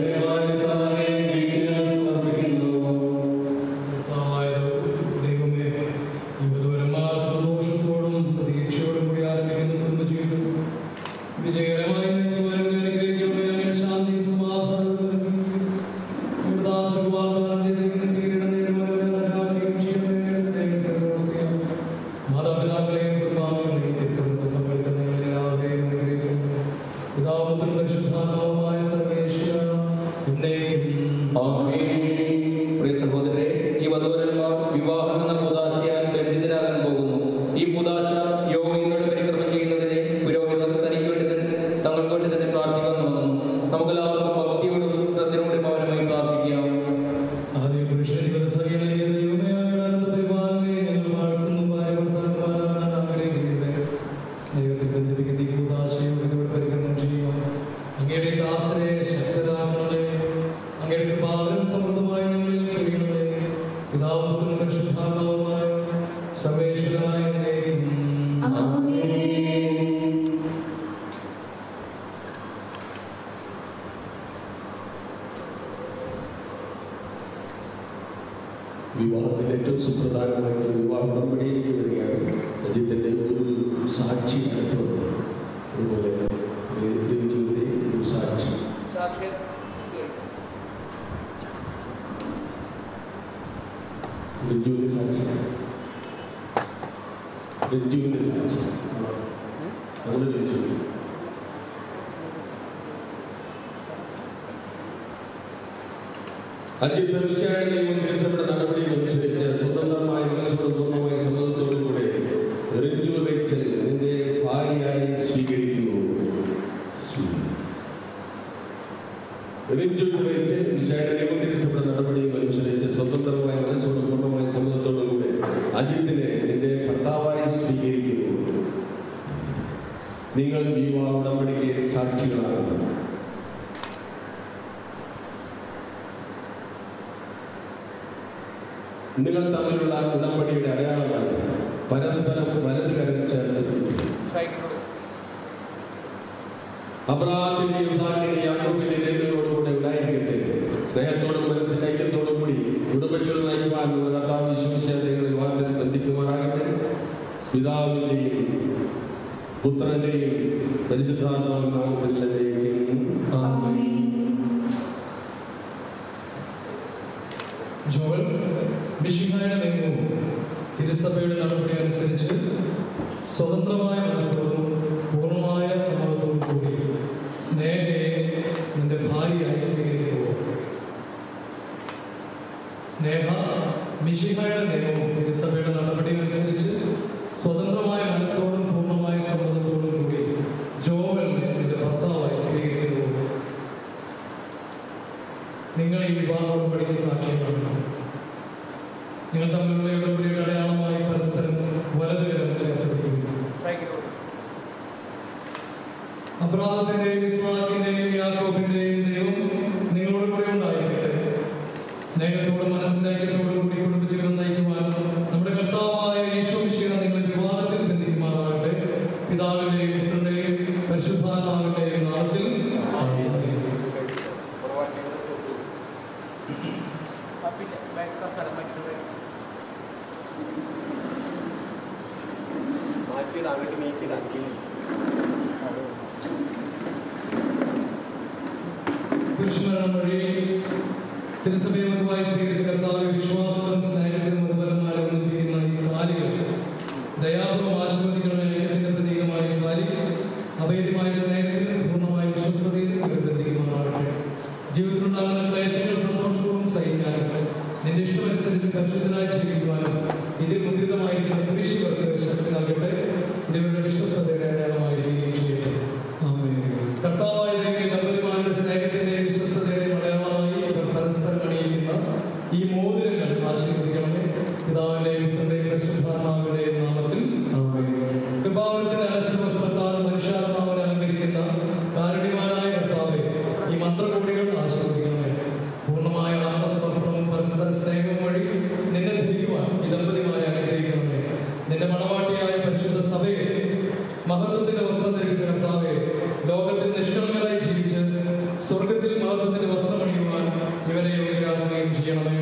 ദൈവമേ, യുവതവരന്മാർ സന്തോഷത്തോടും പ്രതീക്ഷയോടും കൂടി ആരംഭിക്കുന്ന കുടുംബജീവിതം വിജയകരമായി നയിക്കുവാനും അനുഗ്രഹിക്കണമേ. ശാന്തിയും സമാധാനവും ദാസർക്ക് വാഗ്ദാനം ചെയ്തിരിക്കുന്ന തീരുടെ നേരുവാനും ചെയ്യണമേ. സ്നേഹത്തിനും മാതാപിതാക്കളെയും കുടുംബാംഗങ്ങളെയും തിരുത്തരത്ത് പങ്കെടുക്കുന്ന എല്ലാവരെയും അനുഗ്രഹിക്കുന്നു. പിതാവും പരിശുദ്ധാത്മാവുമായ സർവേശ്വര എന്നേക്കും ആമേൻ. പ്രിയ സഹോദരരെ, ഈ വധൂവരന്മാർ വിവാഹം എന്ന കൂദാശയാൽ ബന്ധിതരാകാൻ പോകുന്നു. ഈ കൂദാശ യോഗങ്ങളോട് പരിക്രമം ചെയ്യുന്നതിന് പുരോഹിതർ തനിക്ക് വേണ്ടി തങ്ങൾക്ക് വേണ്ടി തന്നെ പ്രാർത്ഥിക്കാൻ തുടങ്ങുന്നു. നമുക്കെല്ലാവർക്കും ഭക്തിയോടും ശ്രദ്ധയോടും മൗനമായി പ്രാർത്ഥിക്കാം. ആദ്യ പുരുഷനിവരെ സഹിതമായ ദൈവമേ, ആനന്ദത്തെ വാങ്ങി ഞങ്ങൾ വാഴ്ത്തുന്നു. ഭാര്യഭർത്താക്കന്മാരാണ് ആഗ്രഹിക്കുന്നത്. സ്നേഹത്തിൽ ബന്ധിപ്പിക്കുന്ന ഈ കൂദാശയോട് ഇതോടെ പരിക്രമം ചെയ്യുവാൻ അങ്ങയുടെ ദാസരെ ശക്തരാകണമേ. അങ്ങയുടെ കൃപാവരം സമൃദ്ധമായി ഞങ്ങളിൽ ചൊരിയണമേ. പിതാവും പുത്രനും പരിശുദ്ധാത്മാവുമായ സർവേശ്വരനായ എന്നേക്കും വിവാഹത്തിന്റെ ഏറ്റവും സുപ്രധാനമായിട്ട് വിവാഹ ഉടമ്പടിയിലേക്ക് വരികയാണ്. അജിത്തിന്റെ ഒരു സാക്ഷി അടുത്തുണ്ട്. അതുപോലെ രഞ്ജുവിന്റെ ഒരു സാക്ഷി. രഞ്ജുവിന്റെ സാക്ഷി നമ്മുടെ രഞ്ജു അജിത്ത് വിശാലയുടെ മന്ത്രിസഭയുടെ നടപടികൾ അനുസരിച്ച് സ്വതന്ത്രമായ മനസ്സോടും പൂർണ്ണമായ സമ്മതത്തോടുകൂടെ രഞ്ജു റേച്ചൽ നിന്റെ ഭാര്യയായി സ്വീകരിക്കുന്നു. രഞ്ജു റേച്ചൽ വിശാലയുടെ മന്ത്രിസഭയുടെ നടപടികൾ അനുസരിച്ച് സ്വതന്ത്രമായ മനസ്സോടും പൂർണ്ണമായ സമ്മതത്തോടുകൂടെ അജിത്തിനെ നിന്റെ ഭർത്താവായി സ്വീകരിക്കുന്നു. നിങ്ങൾ വിവാഹ ഉടമ്പടിക്ക് സാക്ഷികളാണ്. നിങ്ങൾ തമ്മിലുള്ള ഉടമ്പടിയുടെ അടയാളമാണ് പരസ്പരം വലത് കരം ചേർത്ത് അബ്രഹാമിന്റെയും ഇസ്ഹാക്കിന്റെയും യാക്കോബിന്റെയും ദൈവങ്ങളോടുകൂടെ ഉണ്ടായിരിക്കട്ടെ. സ്നേഹത്തോടും മനസ്സിന്റെ ഐക്യത്തോടും കൂടി കുടുംബങ്ങൾ നയിക്കുവാനുള്ള കർത്താവ് ശിഷ്യങ്ങളെ വിവാഹത്തിൽ ബന്ധിക്കുമാറാകട്ടെ. പിതാവിന്റെയും പുത്രന്റെയും പരിശുദ്ധാത്മാവിന്റെ നാമത്തിൽ ജോൽ മിശിഹായുടെ നിയമവും തിരുസഭയുടെ നടപടി അനുസരിച്ച് സ്വതന്ത്രമായ മനസ്സോടും പൂർണ്ണമായ സമ്മതത്തോടും കൂടി സ്നേഹയെ നിന്റെ ഭാര്യയായി സ്വീകരിക്കുമോ? സ്നേഹ മിശിഹായുടെ നിയമവും തിരുസഭയുടെ നടപടി അനുസരിച്ച് സ്വതന്ത്രമായ മനസ്സോടും പൂർണ്ണമായ സമ്മതത്തോടും കൂടി ജോവലിനെ നിന്റെ ഭർത്താവായി സ്വീകരിക്കുമോ? നിങ്ങൾ ഈ വിവാഹം പഠിക്കുന്ന സാക്ഷ്യമാണ്. നിങ്ങൾ തമ്മിലുള്ള ഉടമ്പടിയുടെ അടയാളമായി പരസ്പരം വലതുകരം ചേർത്ത് പിടിക്കുന്നു. അബ്രാഹത്തിന്റെയും ഇസ്ഹാക്കിന്റെയും യാക്കോബിന്റെയും ദൈവം നിങ്ങളോട് കൂടെ ഉണ്ടായിരിക്കട്ടെ. സ്നേഹത്തോടും മനസ്സിന്റെ ഐക്യത്തോടും കൂടി കുടുംബജീവിതം നയിക്കുവാൻ നമ്മുടെ കർത്താവായ യേശു മിശിഹ നിങ്ങളെ വിവാഹത്തിൽ ബന്ധിക്കുമാറാകട്ടെ. പിതാവിന്റെയും പുത്രന്റെയും പരിശുദ്ധാത്മാവിന്റെയും നാമത്തിൽ അങ്ങോട്ട് നീക്കിയതാക്കി പുരുഷമരണം വഴി തിരുസഭയെ മതമായി സ്വീകരിച്ച കർത്താവിന്റെ വിശ്വാസത്തിലും സ്നേഹത്തിലും മതപരമായി ഒന്നിപ്പിക്കുന്ന ഈ കാലികൾ ദയാപൂർവ്വം ആശീർവദിക്കണമെന്ന ഐക്യത്തിന്റെ പ്രതീകമായ കാലി അഭേദ്യമായ സ്നേഹത്തിലും പൂർണ്ണമായ വിശ്വസ്തതയിലും ഇവർ ബന്ധിക്കുമാറാകട്ടെ. ജീവിതത്തിലുണ്ടാകുന്ന ക്ലേശങ്ങൾ സന്തോഷപൂർവ്വം സഹിക്കാനും നിന്റെ ഇഷ്ടമനുസരിച്ച് പരിശുദ്ധനായി ജീവിക്കുവാനും ഇതിൽ മുദ്രിതമായിരിക്കുന്ന കുരിശുകൾക്ക് ശക്തി നൽകട്ടെ. ഇവരുടെ വിശ്വസ്തതയുടെ അടയാളമായി ചെയ്യട്ടെ. കർത്താവായ ദമ്പതിമാരുടെ സ്നേഹത്തിന്റെയും വിശ്വസ്തതയുടെയും അടയാളമായി ഇവർ പരസ്പരം അണിയിക്കുന്ന ഈ മോതിരങ്ങൾ ആശീർവദിക്കണമേ. പിതാവിന്റെയും പുത്രന്റെയും പരിശുദ്ധാത്മാവിന്റെയും നാമത്തിൽ കൃപാവനത്തിന്റെ ആശീർവസ്ത്രത്താൽ മനുഷ്യാത്മാവിനെ അലങ്കരിക്കുന്ന കാരുണ്യവാനായ കർത്താവെ, ഈ മന്ത്രകോടികൾ ആശീർവദിക്കണമേ. പൂർണ്ണമായ ആത്മസമർപ്പണവും പരസ്പര സ്നേഹവും വഴി നിന്നെ ധരിക്കുവാൻ ഈ ദമ്പതിമാരെ അനുഗ്രഹിക്കണമേ. നിന്റെ മണവാട്ടിയായ പരിശുദ്ധ സഭയെ മഹത്വത്തിന്റെ വസ്ത്രം ധരിച്ച കർത്താവെ, ലോകത്തിൽ നിഷ്കളങ്കരായി ജീവിച്ച് സ്വർഗത്തിൽ മഹത്വത്തിന്റെ വസ്ത്രം അണിയുവാൻ ഇവരെ യോഗ്യരാക്കുകയും ചെയ്യണമേ.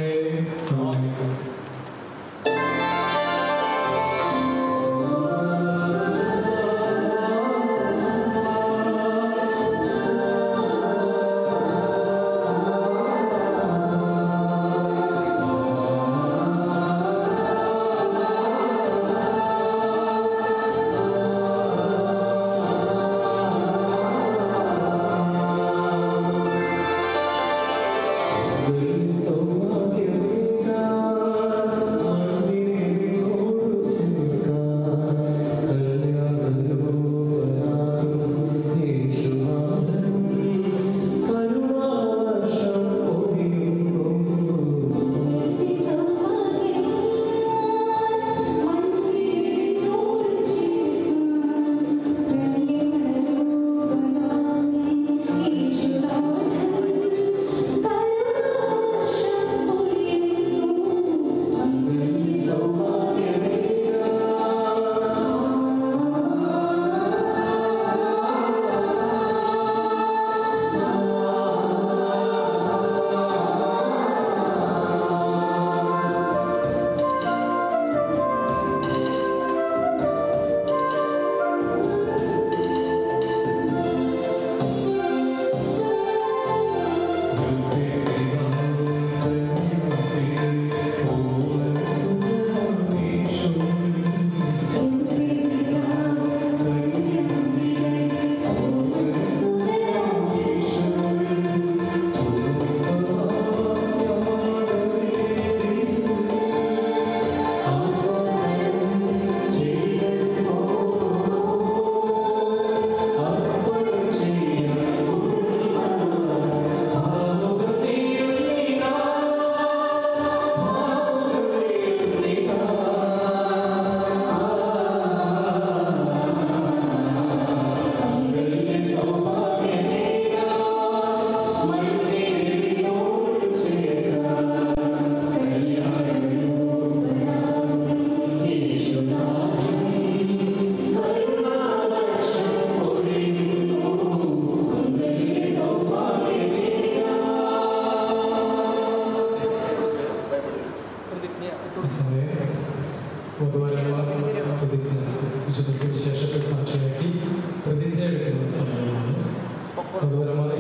വിശുദ്ധ സുവിശേഷത്തെ സാക്ഷിയാക്കി പ്രതിജ്ഞ എടുക്കുന്ന സമയമാണ്. അതുപരമായി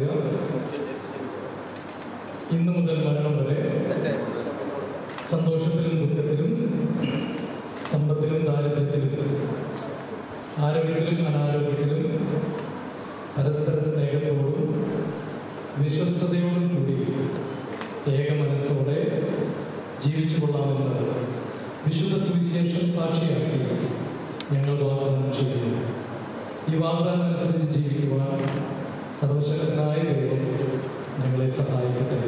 ഇന്നു മുതൽ മരണം വരെ സന്തോഷത്തിലും ദുഃഖത്തിലും സമ്പത്തിലും ദാരിദ്ര്യത്തിലും ആരോഗ്യത്തിലും അനാരോഗ്യത്തിലും പരസ്പര സ്നേഹത്തോടും വിശ്വസ്തയോടും കൂടി ഏക മനസ്സോടെ ജീവിച്ചു കൊള്ളാമെന്ന് വിശുദ്ധ സുവിശേഷം സാക്ഷിയാക്കി ഞങ്ങൾ വാഗ്ദാനം ചെയ്യുന്നു. ഈ വാഗ്ദാനം അനുസരിച്ച് ജീവിക്കുവാൻ സർവശക്തനായ ദൈവം ഞങ്ങളെ സഹായിക്കട്ടെ.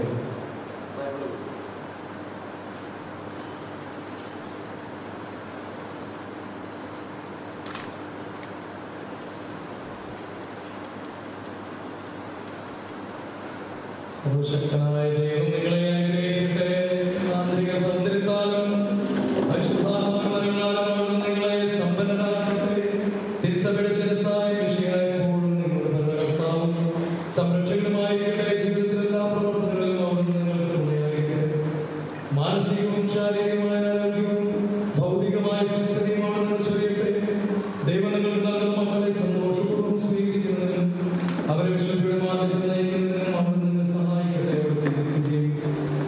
സർവശക്തനായ ദൈവം നിങ്ങളെ അനുഗ്രഹിക്കട്ടെ. ആന്തരിക സൗന്ദര്യത്താലും പരിശുദ്ധാത്മാവരാലും നിങ്ങളെ സമ്പന്നരാക്കട്ടെ. തിരുസഭയുടെ ശിരസ്സായ വിഷയമായപ്പോഴും നിങ്ങളുടെ ഭരണകർത്താവും സംരക്ഷകനുമായിരിക്കട്ടെ. ജീവിതത്തിൽ എല്ലാ പ്രവർത്തനങ്ങളിലും അവിടുന്ന് നിങ്ങൾക്ക് തുണയായിരിക്കട്ടെ. മാനസികവും ശാരീരികമായ ആരോഗ്യവും ഭൗതികമായ സുസ്ഥിതിയും അവിടുന്ന് ചൊരിയട്ടെ. ദൈവം നിങ്ങൾക്ക് നൽകുന്ന മക്കളെ സന്തോഷപൂർവ്വം സ്വീകരിക്കുന്നതിനും അവരെ വിശുദ്ധിയുടെ മാർഗ്ഗത്തിൽ നയിക്കുന്നതിനും അവിടുന്ന് സഹായിക്കട്ടെ.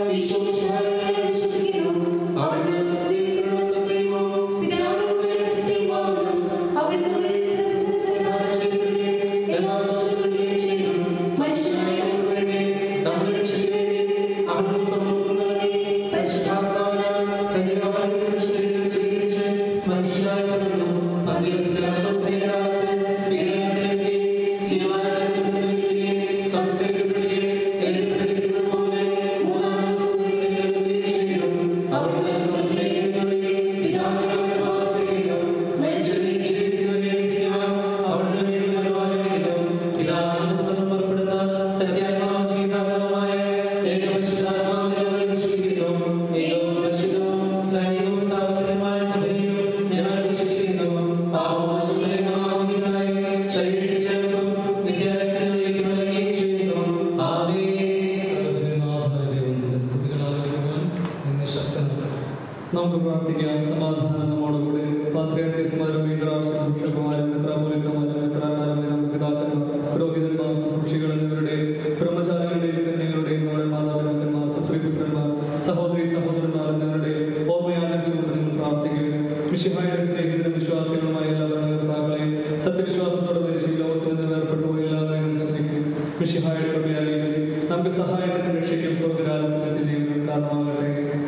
നമുക്ക് പ്രാർത്ഥിക്കാം. സമാധാനം നമ്മോടുകൂടെ. പാത്രിയാർക്കീസുമാരും മേജറാർച്ചുമാരും മെത്രാപോലീത്തമാരും മെത്രാന്മാരും പിതാക്കന്മാർ പുരോഹിതന്മാർ ശുശ്രൂഷികൾ എന്നിവരുടെ ബ്രഹ്മചാരികളുടെയും കന്യകളുടെയും അവരുടെ മാതാപിതാക്കന്മാർ പുത്രിപുത്രന്മാർ സഹോദരി സഹോദരന്മാർ എന്നിവരുടെ ഓർമ്മയാചരിച്ചുകൊണ്ട് നിങ്ങൾ പ്രാർത്ഥിക്കുകയും മിശിഹായുടെ സ്നേഹിതരും വിശ്വാസികളുമായ എല്ലാ ഭരണകർത്താക്കളെയും സത്യവിശ്വാസത്തോടെ മരിച്ച ലോകത്തിൽ നിന്ന് വേർപ്പെട്ടുപോയി എല്ലാവരെയും ശ്രദ്ധിക്കുകയും മിശിഹായുടെ കൃപയാലും നമുക്ക് സഹായത്തിനും രക്ഷയ്ക്കും സ്വർഗ്ഗരാജ്യത്തിൽ എത്തിച്ചേരുന്നതിന് കാരണമാകട്ടെ.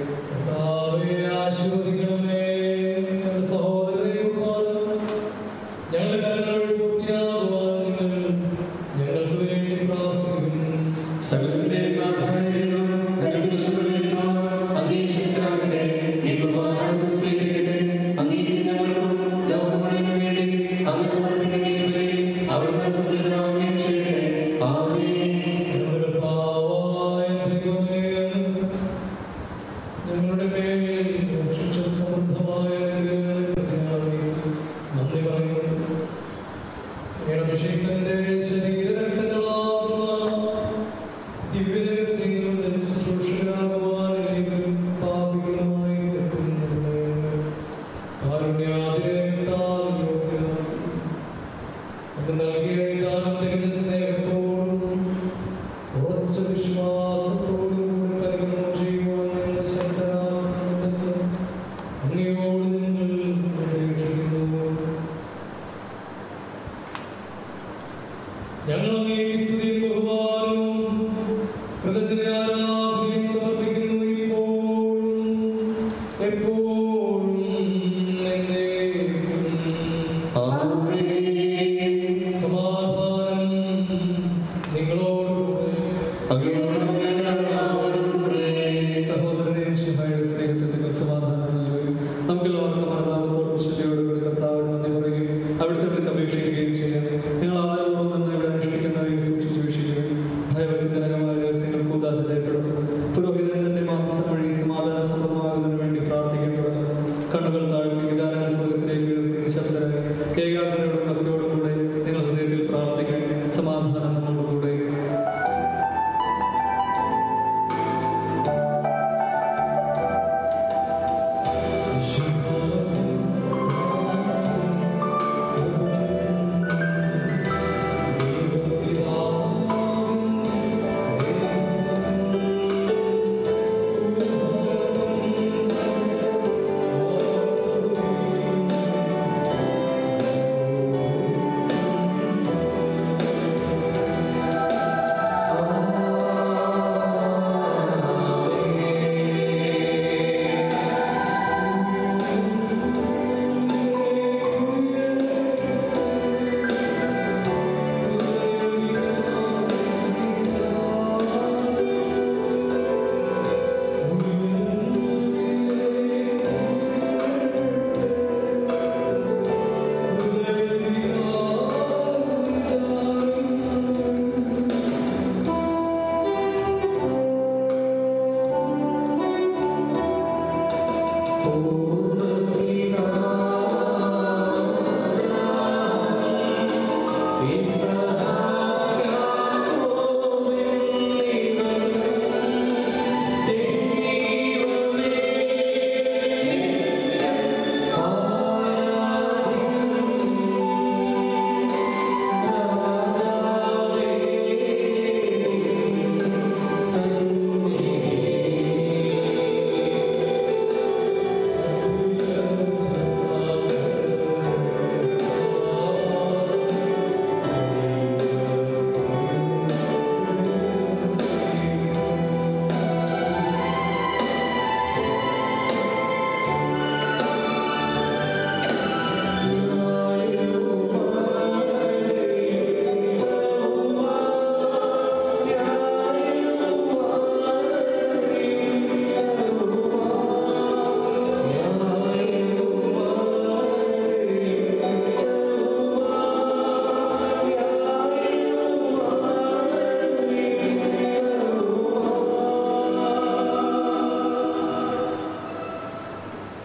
ആശീർവദിക്കണമേ സഹോദരരെ, ഞങ്ങളുടെ കരങ്ങൾ പൂർത്തിയാകുവാൻ നിങ്ങൾ ഞങ്ങൾക്ക് വേണ്ടി പ്രാർത്ഥിക്കും.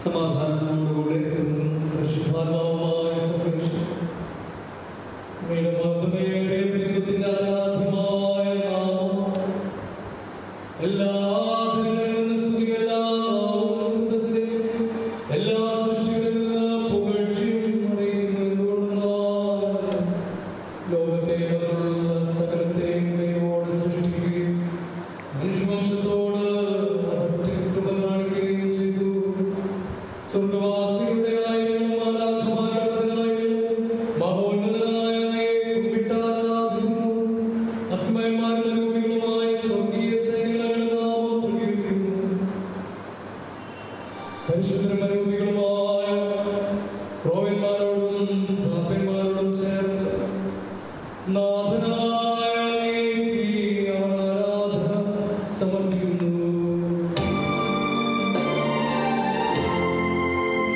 സമാധാനത്തോടുകൂടെ പരിശുദ്ധാത്മാവുമായ സംരക്ഷണം അങ്ങയുടെ മഹത്വമേറിയ ദൈവത്തിന്റെ ആരാധ്യമായ നാമം എല്ലാ എല്ലാ സൃഷ്ടികളിൽ നിന്ന് പുകഴ്ചയും അറിയുന്നതുകൊണ്ടാണ് ലോകത്തെ സകലത്തെയും ദൈവോട് സൃഷ്ടിക്കുകയും മനുഷ്യവംശത്തോട് കൃപ കാണിക്കുകയും ചെയ്തു. സ്വർഗവാസികളുടെ ആയിരം മാലാഖമാരുടെയായിരം മഹോന്നതനായ കുമ്പിട്ടാരാധിക്കുന്നു. ആത്മന്മാരുടെ രൂപികളുമായി സ്വർഗീയ സൈന്യങ്ങളുടെ നാമം പ്രകീർത്തിക്കുന്നു. പരിശുദ്ധരൂപികളുമായ ക്രോവന്മാരോടും സാപ്പന്മാരോടും ചേർന്ന് നാഥനായ ആരാധന സമർപ്പിക്കുന്നു.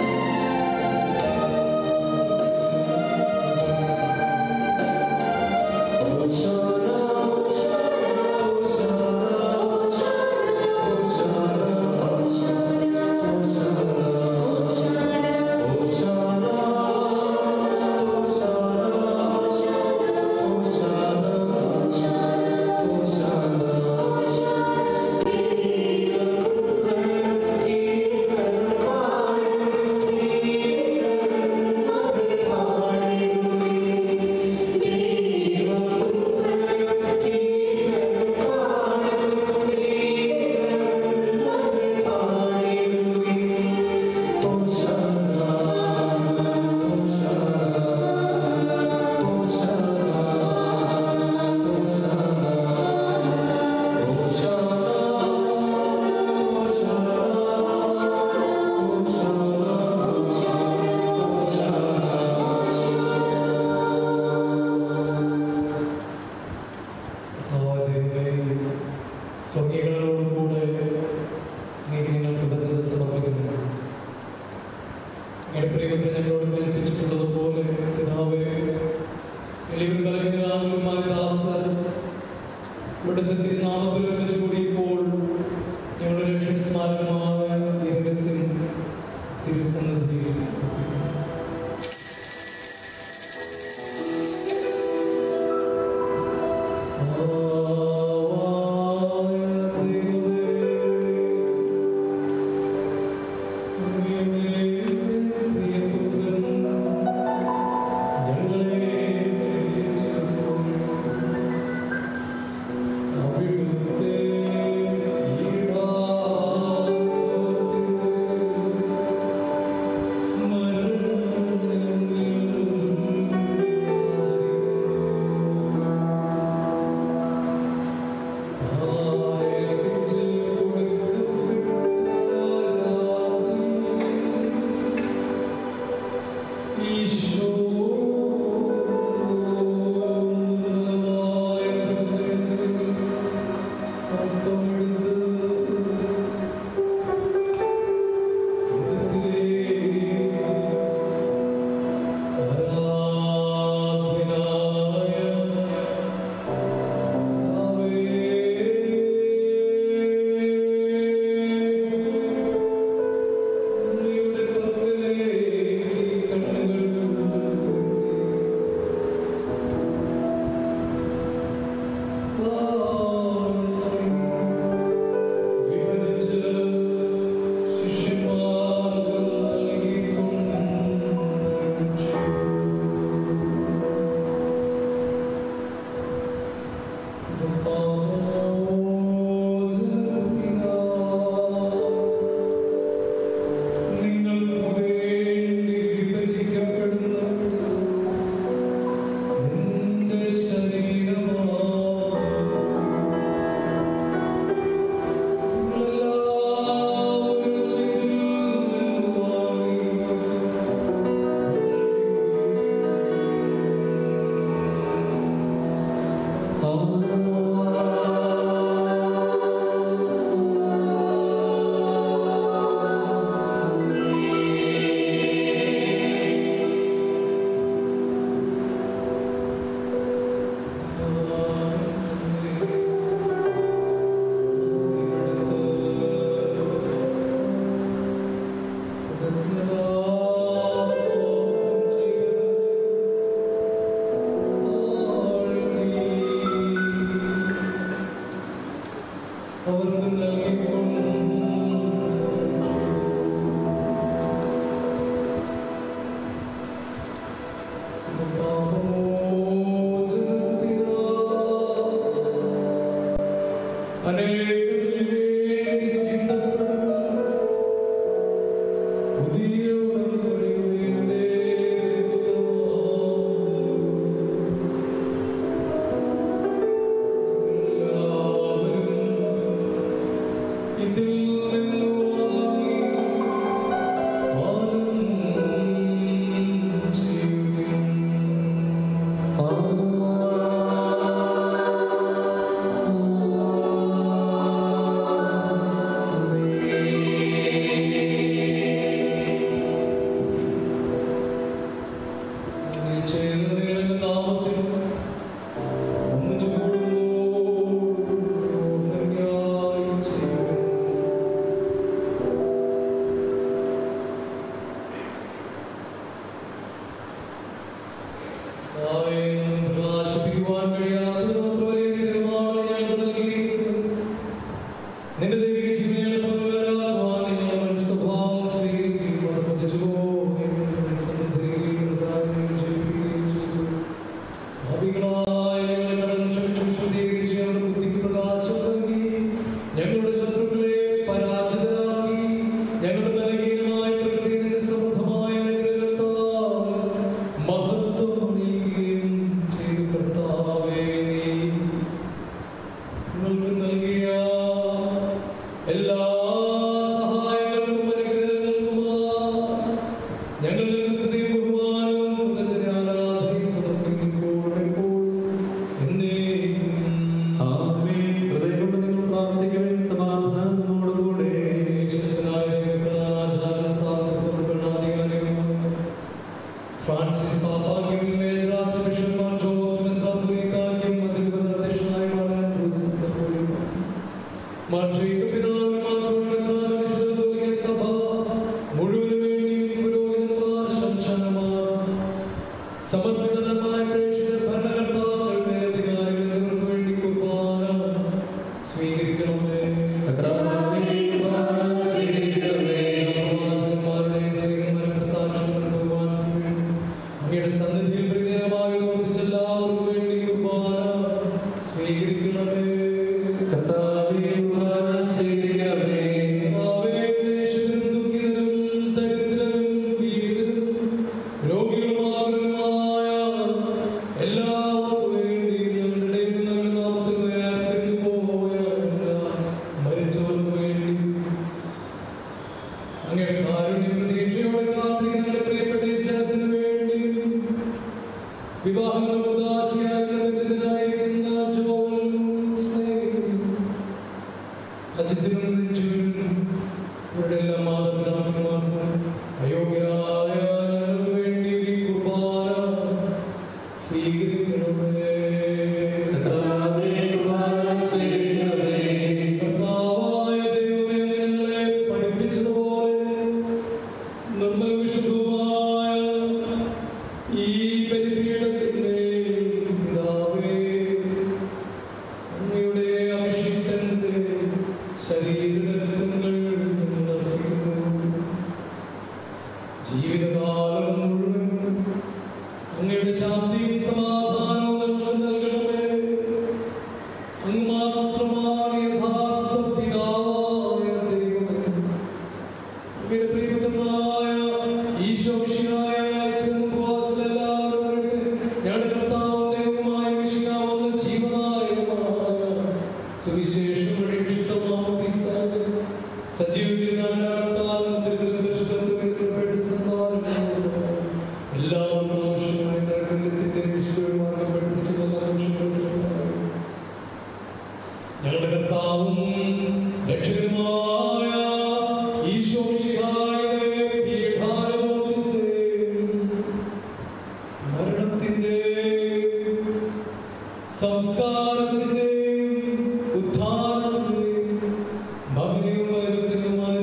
സംസ്കാരത്തിന്റെ ഉത്ഥാനത്തിന്റെ ഭവനവും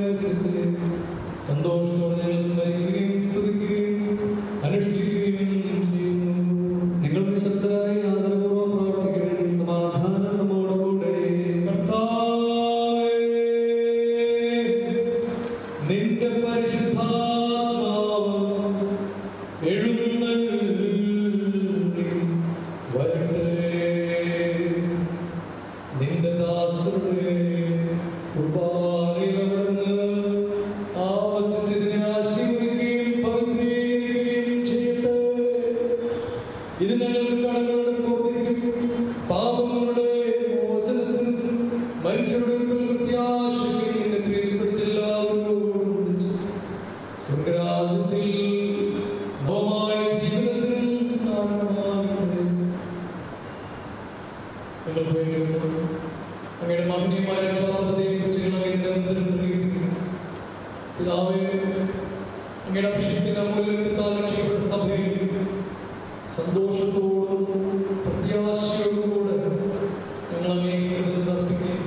പിതാവേ, അങ്ങയുടെ അഭിഷേകത്തിന്റെ മൂലത്താൽ രക്ഷിക്കപ്പെട്ട സഭയിൽ സന്തോഷത്തോടും പ്രത്യാശയോടും കൂടെ ഞങ്ങൾ അങ്ങേക്ക് അർപ്പിക്കുകയും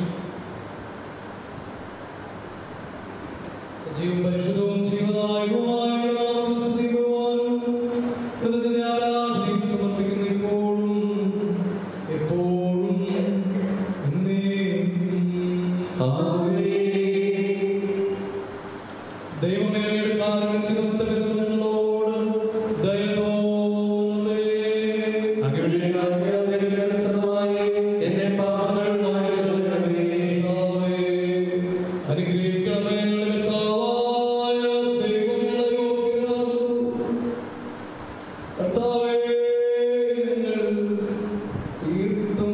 സജീവവും പരിശുദ്ധവും ജീവദായകവുമായ ആരാധനയും സമർപ്പിക്കുന്നു ഇപ്പോഴും എപ്പോഴും ദൈവമേ, അങ്ങയുടെ കാരുണ്യത്തിനൊത്ത വിധം ഞങ്ങളോട് ദയ തോന്നണമേ. എന്നെ പാപങ്ങൾ മായ്ച്ചുകളയണമേ. അനുഗ്രഹിക്കണമേ കർത്താവായ ദൈവമേ, കർത്താവേ, ഞങ്ങൾ തീർത്തും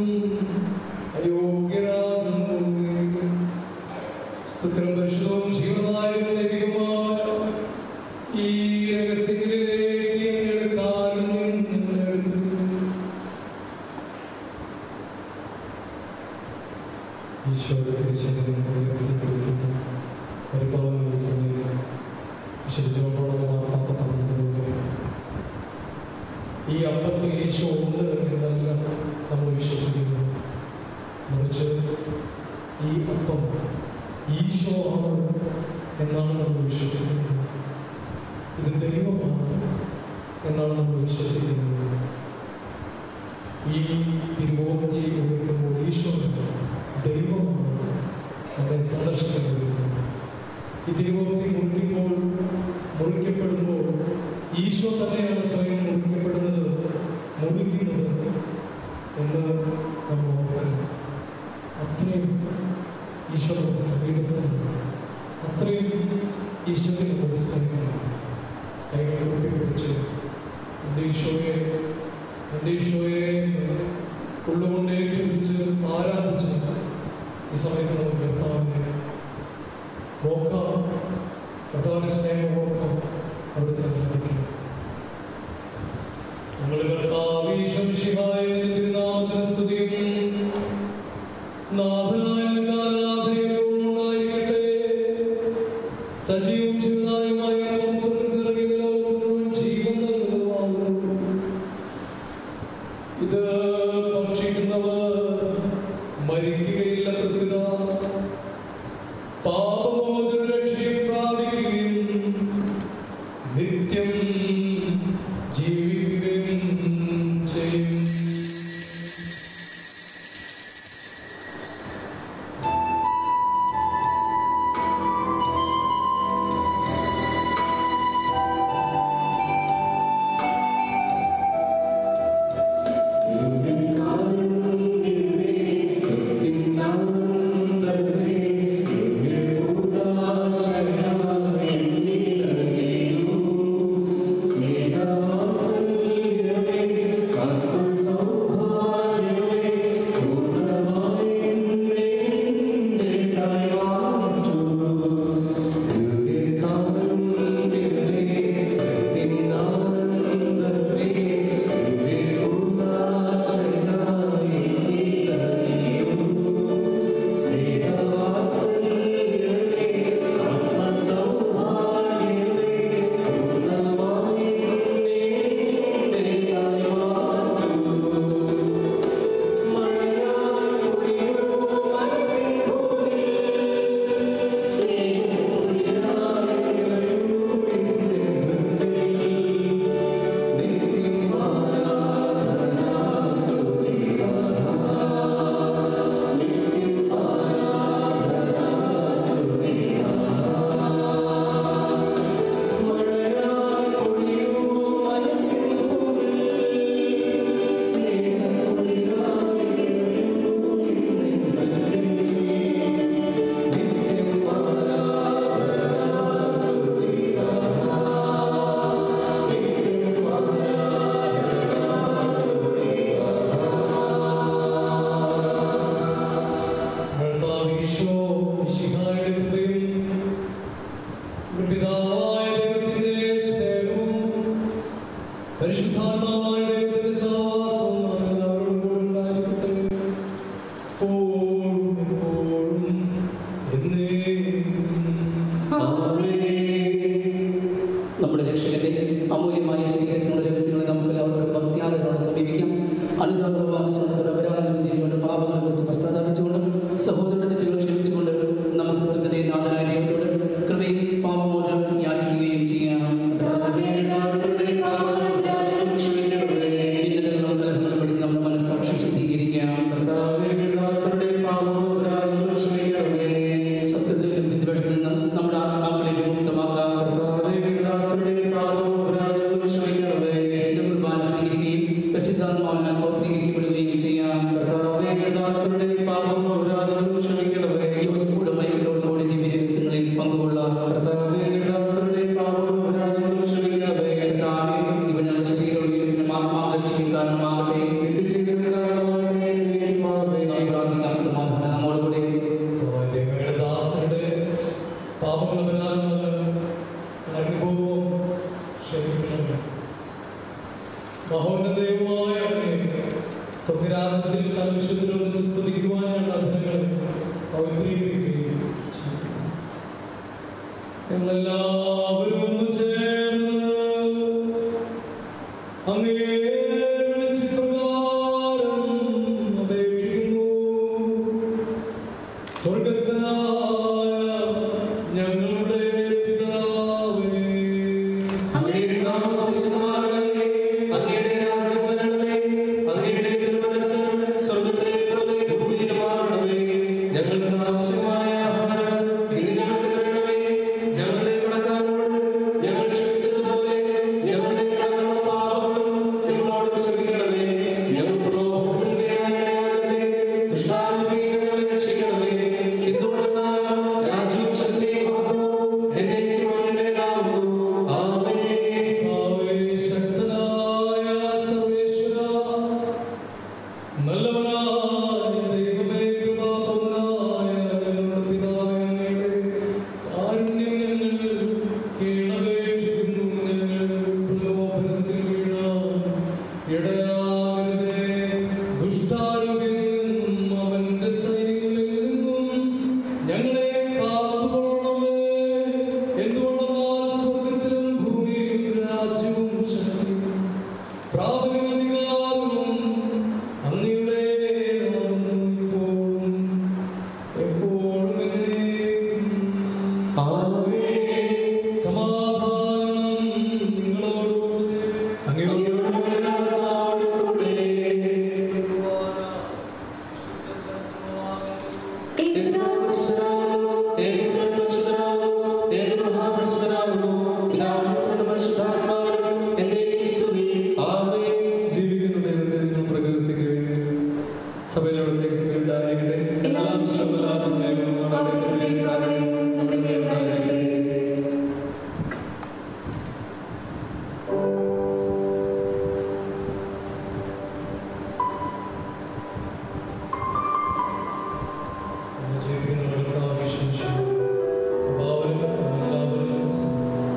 അയോഗ്യരാകുന്നു. സ്തുതിയും പരിശുദ്ധവും ജീവദായകവും ദൈവികവുമായ ഈ രഹസ്യങ്ങളിലേക്ക് അങ്ങയുടെ കാരുണ്യം ഞങ്ങളെ അടുത്തു. ഈശോയുടെ തിരുശരീരം ഉയർത്തിപ്പിടിക്കുന്നു. പരിപാലന സമയം ഈ അപ്പത്തിൽ ഈശോ ഉണ്ട് എന്നല്ല നമ്മൾ വിശ്വസിക്കുന്നു. മറിച്ച് ഈ അപ്പം ഈശോ ആണ് എന്നാണ് നമ്മൾ വിശ്വസിക്കുന്നത്. ഇത് ദൈവമാണ് എന്നാണ് നമ്മൾ വിശ്വസിക്കുന്നത്. ഈ തിരുവോസ്തി ഉയർത്തുമ്പോൾ ഈശോ ദൈവമാണ് നമ്മെ സന്ദർശിക്കുന്നത്. ഈ തിരുവോസ്തി മുറിക്കപ്പെടുമ്പോൾ ഈശോ തന്നെയാണ് സ്വയം മുറിക്കപ്പെടുന്നത്, മുറിക്കുന്നത് എന്ന് നമ്മൾ ഓർക്കണം. അത്രയും ഈശോ നമുക്ക് സമീപസ്ഥമാണ്. അത്രയും ഈശോയെ നമുക്ക് സ്മരിക്കണം. കൈകൾ കൂട്ടിപ്പിടിച്ച് എൻ്റെ ഈശോയെ ഉള്ളുകൊണ്ട് ഏറ്റുപിടിച്ച് ആരാധിച്ച് ഈ സമയത്ത് നമുക്ക് കർത്താവിനെ നോക്കാം. കർത്താവിന്റെ സ്നേഹം നോക്കാം. അവിടുത്തെ ആരാധിക്കണം. നമ്മൾ കർത്താവ് ഈശോ മിശിഹായെ തിരുനാമത്തിന് സ്തുതിയും നാഥനായ ആരാധനയും ഉണ്ടായിരിക്കട്ടെ. സജീവവും ജീവദായകമായ ജീവൻ നൽകുന്നതാകുന്നു. ഇത് ഭക്ഷിക്കുന്നവർ മരിക്കുകയില്ല, കൃത്യത പാപമോചന രക്ഷയും പ്രാപിക്കുകയും നിത്യം ജീവിക്കുകയും ചെയ്യും. നമ്മുടെ രക്ഷകന്റെ അമൂല്യമായ ശരീരത്തിനുള്ള രഹസ്യങ്ങളെ നമുക്ക് എല്ലാവർക്കും ഭക്തിയാദരവോടെ സമീപിക്കാം. അനുഗ്രഹത്തോടെ അപരാധം പാപങ്ങളെ കുറിച്ച് പശ്ചാത്തപിച്ചുകൊണ്ടും സഹോദരന്റെ തെറ്റുകൾ ക്ഷമിച്ചുകൊണ്ട് നമുക്ക് സ്വർഗ്ഗത്തിലെ നാഥനായ ദൈവത്തോട് കൃപയും പാപമോചനം യാചിക്കുകയും ചെയ്യാം. നമ്മുടെ മനസ്സാക്ഷി ശുദ്ധീകരിക്കാം. സത്യത്തിലും വിദ്വേഷത്തിൽ നിന്ന് നമ്മുടെ ആത്മാക്കളെ വിമുക്തമാക്കാം. കുർബാന സ്വീകരിക്കുകയും പരിശുദ്ധാത്മാവിനാൽ പൗത്രീകരിക്കപ്പെടുകയും ചെയ്യാം. യോജിപ്പോടും ഐക്യത്തോടുകൂടി ദിവ്യരഹസ്യങ്ങളിൽ പങ്കുകൊള്ളാം. ഇവനാണ് ശരീരവും ആത്മാവിന്റെ കാരണമാകട്ടെ. പ്രാർത്ഥിക്കാം. സമാധാനം നമ്മോടുകൂടി. ദാസരുടെ പാപങ്ങൾ അനുഭവവും ക്ഷമിക്കണം. മഹോന്നതയുമായ സ്വരാജ്യത്തിൽ സർവശക്തിയോട് സ്തുതിക്കുവാനുള്ള അധരങ്ങൾ പവിത്രീകരിക്കുകയും ഞങ്ങളെല്ലാവരും ഒന്ന് ചേർന്ന് അങ്ങേ വിളിച്ചിപ്രകാരം അപേക്ഷിക്കുന്നു. സ്വർഗസ്ഥനായ ഞങ്ങളുടെ പിതാവേ, അങ്ങയുടെ നാമം പരിശുദ്ധമാകണമേ. അങ്ങയുടെ രാജ്യം വരണമേ. അങ്ങയുടെ തിരുമനസ്സ് സ്വർഗ്ഗത്തിലെ പോലെ ഭൂമിയിലുമാകണമേ. ഞങ്ങൾക്ക് ആവശ്യമായ ആഹാരം ഇന്ന് ഞങ്ങൾക്ക് തരണമേ. ഞങ്ങളുടെ കടക്കാരോട് ഞങ്ങൾ ക്ഷമിച്ചതുപോലെ ഞങ്ങളുടെ കടങ്ങളും പാപങ്ങളും ഞങ്ങളോട് ക്ഷമിക്കണമേ. ഞങ്ങൾക്ക് ലോകത്തിൽ വീഴാതെ ദുഷ്ടാരൂപിയിൽ ഞങ്ങളെ രക്ഷിക്കണമേ. എന്തുകൊണ്ടെന്നാൽ രാജ്യവും ശക്തിയും മഹത്വവും എന്നേക്കും അങ്ങയുടേതാകുന്നു. ആമേൻ. കർത്താവേ, ശക്തനായ സർവേശ്വരാ, നല്ലവനായ ദൈവമേ, കൃപാപൂർണ്ണനായ ഞങ്ങളുടെ പിതാവേ, അങ്ങയുടെ കാരുണ്യം ഞങ്ങൾ കീഴപേക്ഷിക്കുന്നു. ഞങ്ങൾ പ്രലോഭനത്തിൽ വീഴാൻ ഇടയാകരുതേ. ദുഷ്ടാരൂപിയിൽ നിന്നും അവന്റെ സൈന്യങ്ങളിൽ നിന്നും ഞങ്ങളെ കാത്തുകൊള്ളണമേ. എന്തുകൊണ്ടെന്നാൽ സ്വർഗ്ഗത്തിലും ഭൂമിയിലും രാജ്യവും ശക്തിയും പ്രാബല്യവും അധികാരവും അങ്ങയുടേതാകുന്നു, ഇപ്പോഴും എപ്പോഴും എന്നേക്കും. സമാധാനം നിങ്ങളോടുകൂടെ. ജീവിക്കുന്ന ദൈവത്തെ നിങ്ങൾ പ്രകീർത്തിക്കുകയും സഭയിലോടത്തേക്ക് സ്വീകരിക്കട്ടെ. എല്ലാ വിശ്വവിലാസങ്ങളെയും നമ്മുടെ ദൈവം ജീവിക്കുന്ന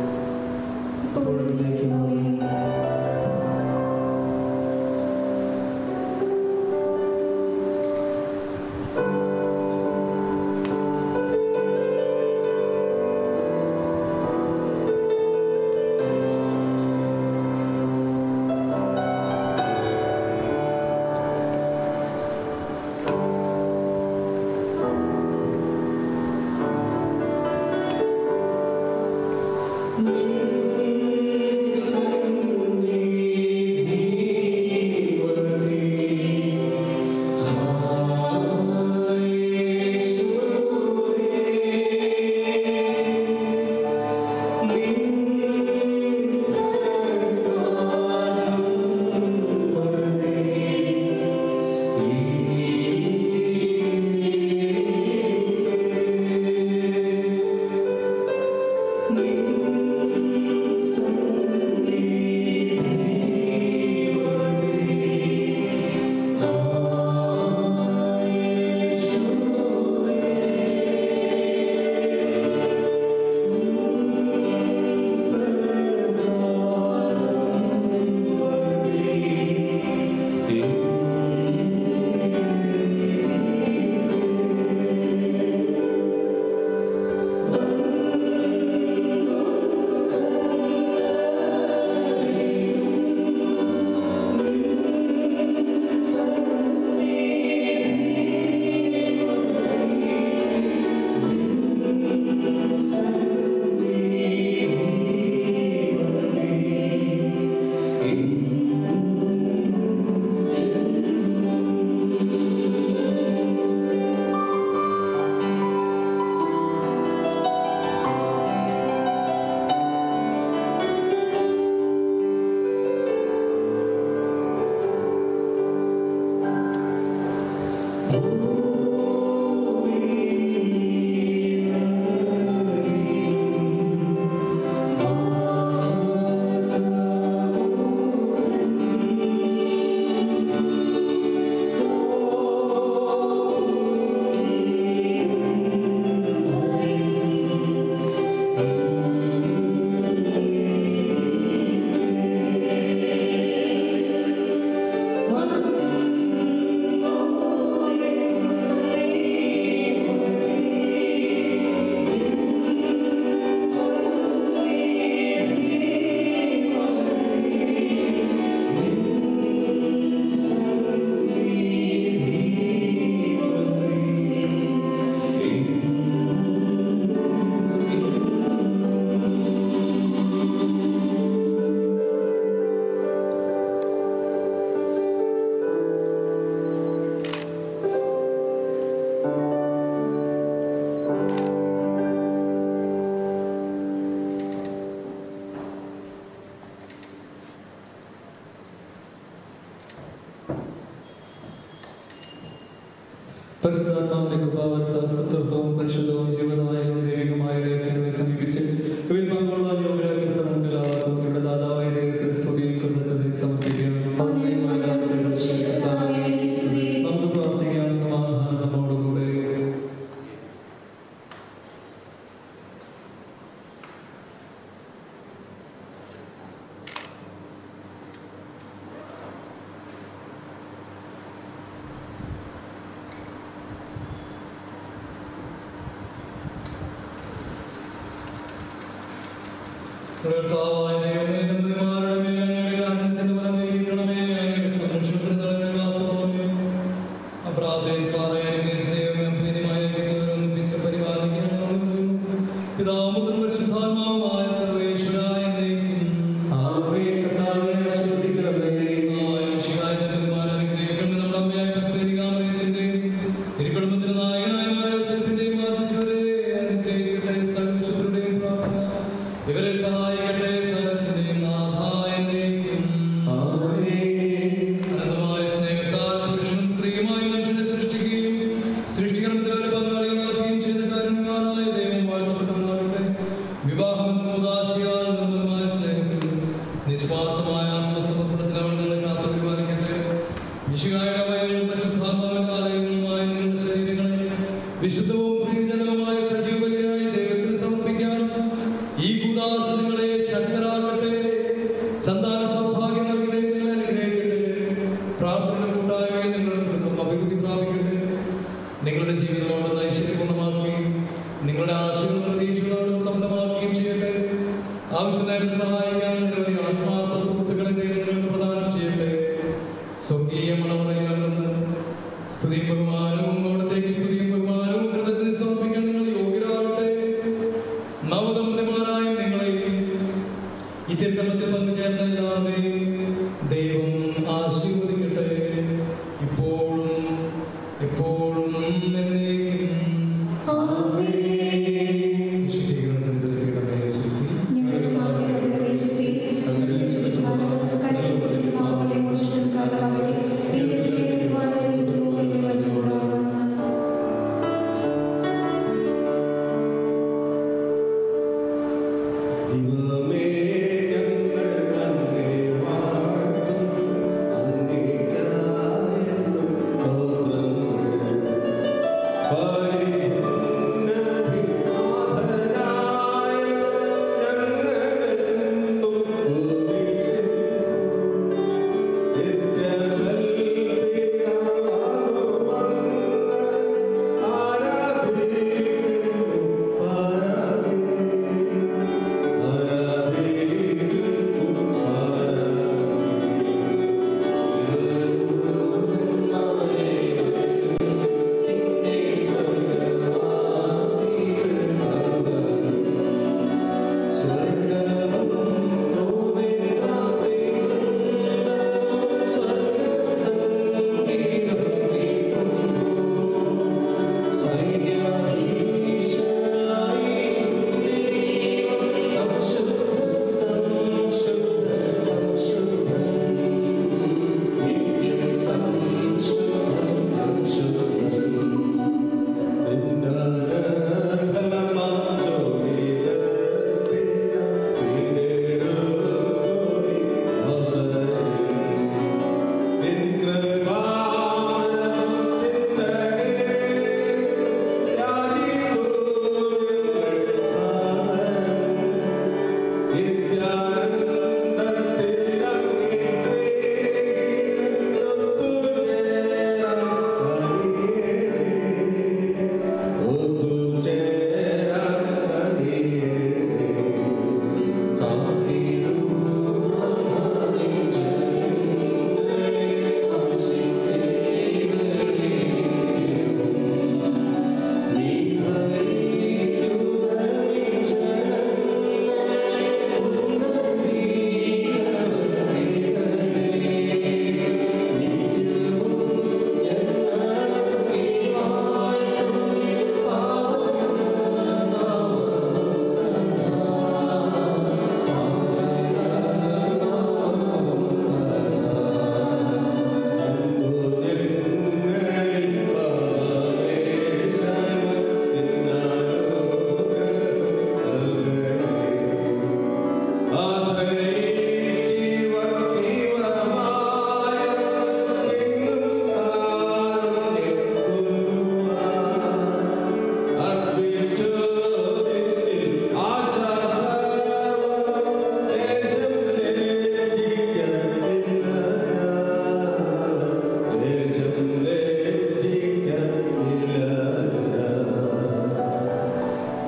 പരിശുദ്ധാത്മാവിന്റെ കൃപാവർത്ത സത്യവും പരിശുദ്ധവും ജീവനായും ദൈവികമായ രഹസ്യങ്ങളെ സമീപിച്ച് ഇവയിൽ പങ്കുകൊള്ളാൻ യോഗ്യരാക്കപ്പെട്ട നമുക്ക് എല്ലാവർക്കും ഇവിടെ ദാതാവായ ദൈവത്തിന് സ്തുതിയും കൃതജ്ഞതയും സമർപ്പിക്കണം. നമുക്ക് പ്രാർത്ഥിക്കാൻ സമാധാനം നമ്മോടുകൂടെ. കർത്താവായ ദൈവമേ, തമ്പുരാന്റെ മേൽ അങ്ങയുടെ കാരുണ്യത്തിന്റെ ഫലം പെയ്യിക്കണമേ. അങ്ങയുടെ സംരക്ഷണത്തിന് ഞങ്ങളെ കാത്തുകൊള്ളണമേ. അപ്രാർത്ഥനയും സഹായവും സ്നേഹവും അഭേദ്യമായ വ്യക്തികളെ ഒന്നിപ്പിച്ച് പരിപാലിക്കണമെന്ന് പിതാവും പുത്രനും പരിശുദ്ധാത്മാവുമായ സർവ്വേശ്വരായ എന്നേക്കും. ആമേൻ. കർത്താവേ, ആശീർവദിക്കണമേ. നമ്മുടെ അമ്മയായ പരിശുദ്ധ തിരുക്കുടുംബത്തിന് നായകനായ യോസേഫിന്റെയും മാധ്യസ്ഥതയെ അനുഗ്രഹിക്കട്ടെ. സർവ്വശക്തരുടെയും പ്രാർത്ഥന ഇവരെ സഹായിക്കട്ടെ. സകലത്തിന്റെയും നാഥായ എന്നേക്കും. അനന്തമായ സ്നേഹത്താൽ പുരുഷനും സ്ത്രീയുമായി മനുഷ്യനെ സൃഷ്ടിക്കുകയും സൃഷ്ടിക്കണത്തിൽ അവരെ പങ്കാളികളാക്കുകയും ചെയ്ത കാരുണ്യവാനായ ദൈവം വാഴ്ത്തപ്പെട്ടവനാകട്ടെ. വിവാഹം ഉദാശിയാൽ നിർമ്മലമായ സ്നേഹത്തിൽ നിസ്വാർത്ഥമായ ആത്മസമർപ്പണത്തിൽ അവൾ നിങ്ങളെ കാത്തു പരിപാലിക്കട്ടെ. വിശുകായുടെ വയലും പരിശുദ്ധാത്മാവിന്റെ ആലയങ്ങളുമായ നിങ്ങളുടെ ശരീരങ്ങളെ വിശുദ്ധവും പ്രീതിജനകമായ സജീവതയായി ദൈവത്തിന് സമർപ്പിക്കാൻ ഈ കൂദാശ നിങ്ങളെ ശക്തരാകട്ടെ. സന്താന സൗഭാഗ്യം നൽകി ദൈവങ്ങളെ അനുഗ്രഹിക്കട്ടെ. പ്രാർത്ഥന കൂട്ടായ്മയെ നിങ്ങളുടെ കുടുംബം അഭിവൃദ്ധി പ്രാപിക്കട്ടെ. നിങ്ങളുടെ ജീവിതം ഐശ്വര്യപൂർണ്ണമാക്കുകയും നിങ്ങളുടെ ആശയങ്ങളും പ്രതീക്ഷകളും സഫലമാക്കുകയും ചെയ്യട്ടെ. ആവശ്യത്തിന് സഹായിക്കാൻ നിരവധി ആത്മാർത്ഥ സുഹൃത്തുക്കളെ ദൈവങ്ങൾ പ്രദാനം ചെയ്യട്ടെ. സ്വർഗീയ മണവറയിലല്ലെന്ന് സ്തുതിയും ബഹുമാനവും അവിടത്തേക്ക് സ്തുതിയും ബഹുമാനവും കൃതജ്ഞത സമർപ്പിക്കാൻ നിങ്ങൾ യോഗ്യരാകട്ടെ. നവദമ്പതിമാരായ നിങ്ങളെ ഈ തിരുത്തലത്തിൽ പങ്കുചേർന്ന എല്ലാവരെയും ദൈവം ആശീർവദിക്കട്ടെ. ഇപ്പോഴും എപ്പോഴും എന്നേക്കും. വിശുദ്ധീകരണത്തിന്റെ പീഠമേ സ്തുതി.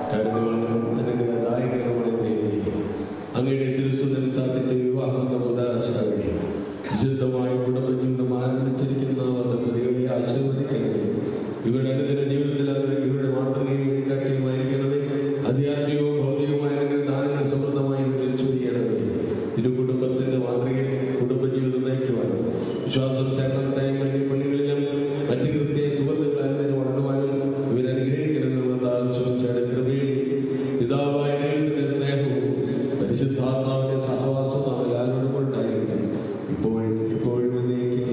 അങ്ങയുടെ തിരുസുതൻ സ്ഥാപിച്ച വിവാഹം വിശുദ്ധമായ കുടുംബജീവിതം ആരംഭിച്ചിരിക്കുന്ന പ്രതികളെ ആശീർവദിക്കണമേ. ഇവരുടെ അനുദിന ജീവിതത്തിൽ ഇവരുടെ മാതൃകയും വഴികാട്ടിയുമായിരിക്കണമേ. ആധ്യാത്മികവും ഭൗതികവുമായ ദാനങ്ങൾ സമൃദ്ധമായി ചൊരിയണമേ. തിരുകുടുംബത്തിന്റെ മാതൃകയിൽ കുടുംബജീവിതം നയിക്കുവാൻ വിശ്വാസം ശരണത്തായ്മ പള്ളികളിലും മറ്റ് ക്രിസ്തീയ സുഹൃത്തുക്കളെ വളർന്നുവാനും ഇവരനുഗ്രഹിക്കണമെന്ന് ആവശ്യമിച്ചാണ് കൃപയും പിതാവായ ദൈവത്തിന്റെ സ്നേഹവും പരിശുദ്ധാത്മാവിന്റെ സഹവാസവും നാം എല്ലാവരോടും ഉണ്ടായിരിക്കും ഇപ്പോഴും ഇപ്പോഴും എന്നേക്കും.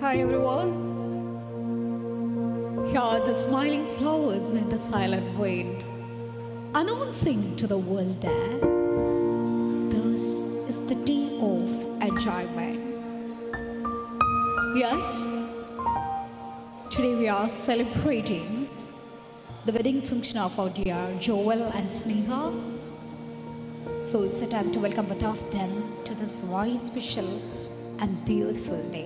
Hi everyone. Here are the smiling flowers and the silent wind, announcing to the world that this is the day of enjoyment. Yes, today we are celebrating the wedding function of our dear Joel and Sneha. So it's a time to welcome both of them to this very special and beautiful day.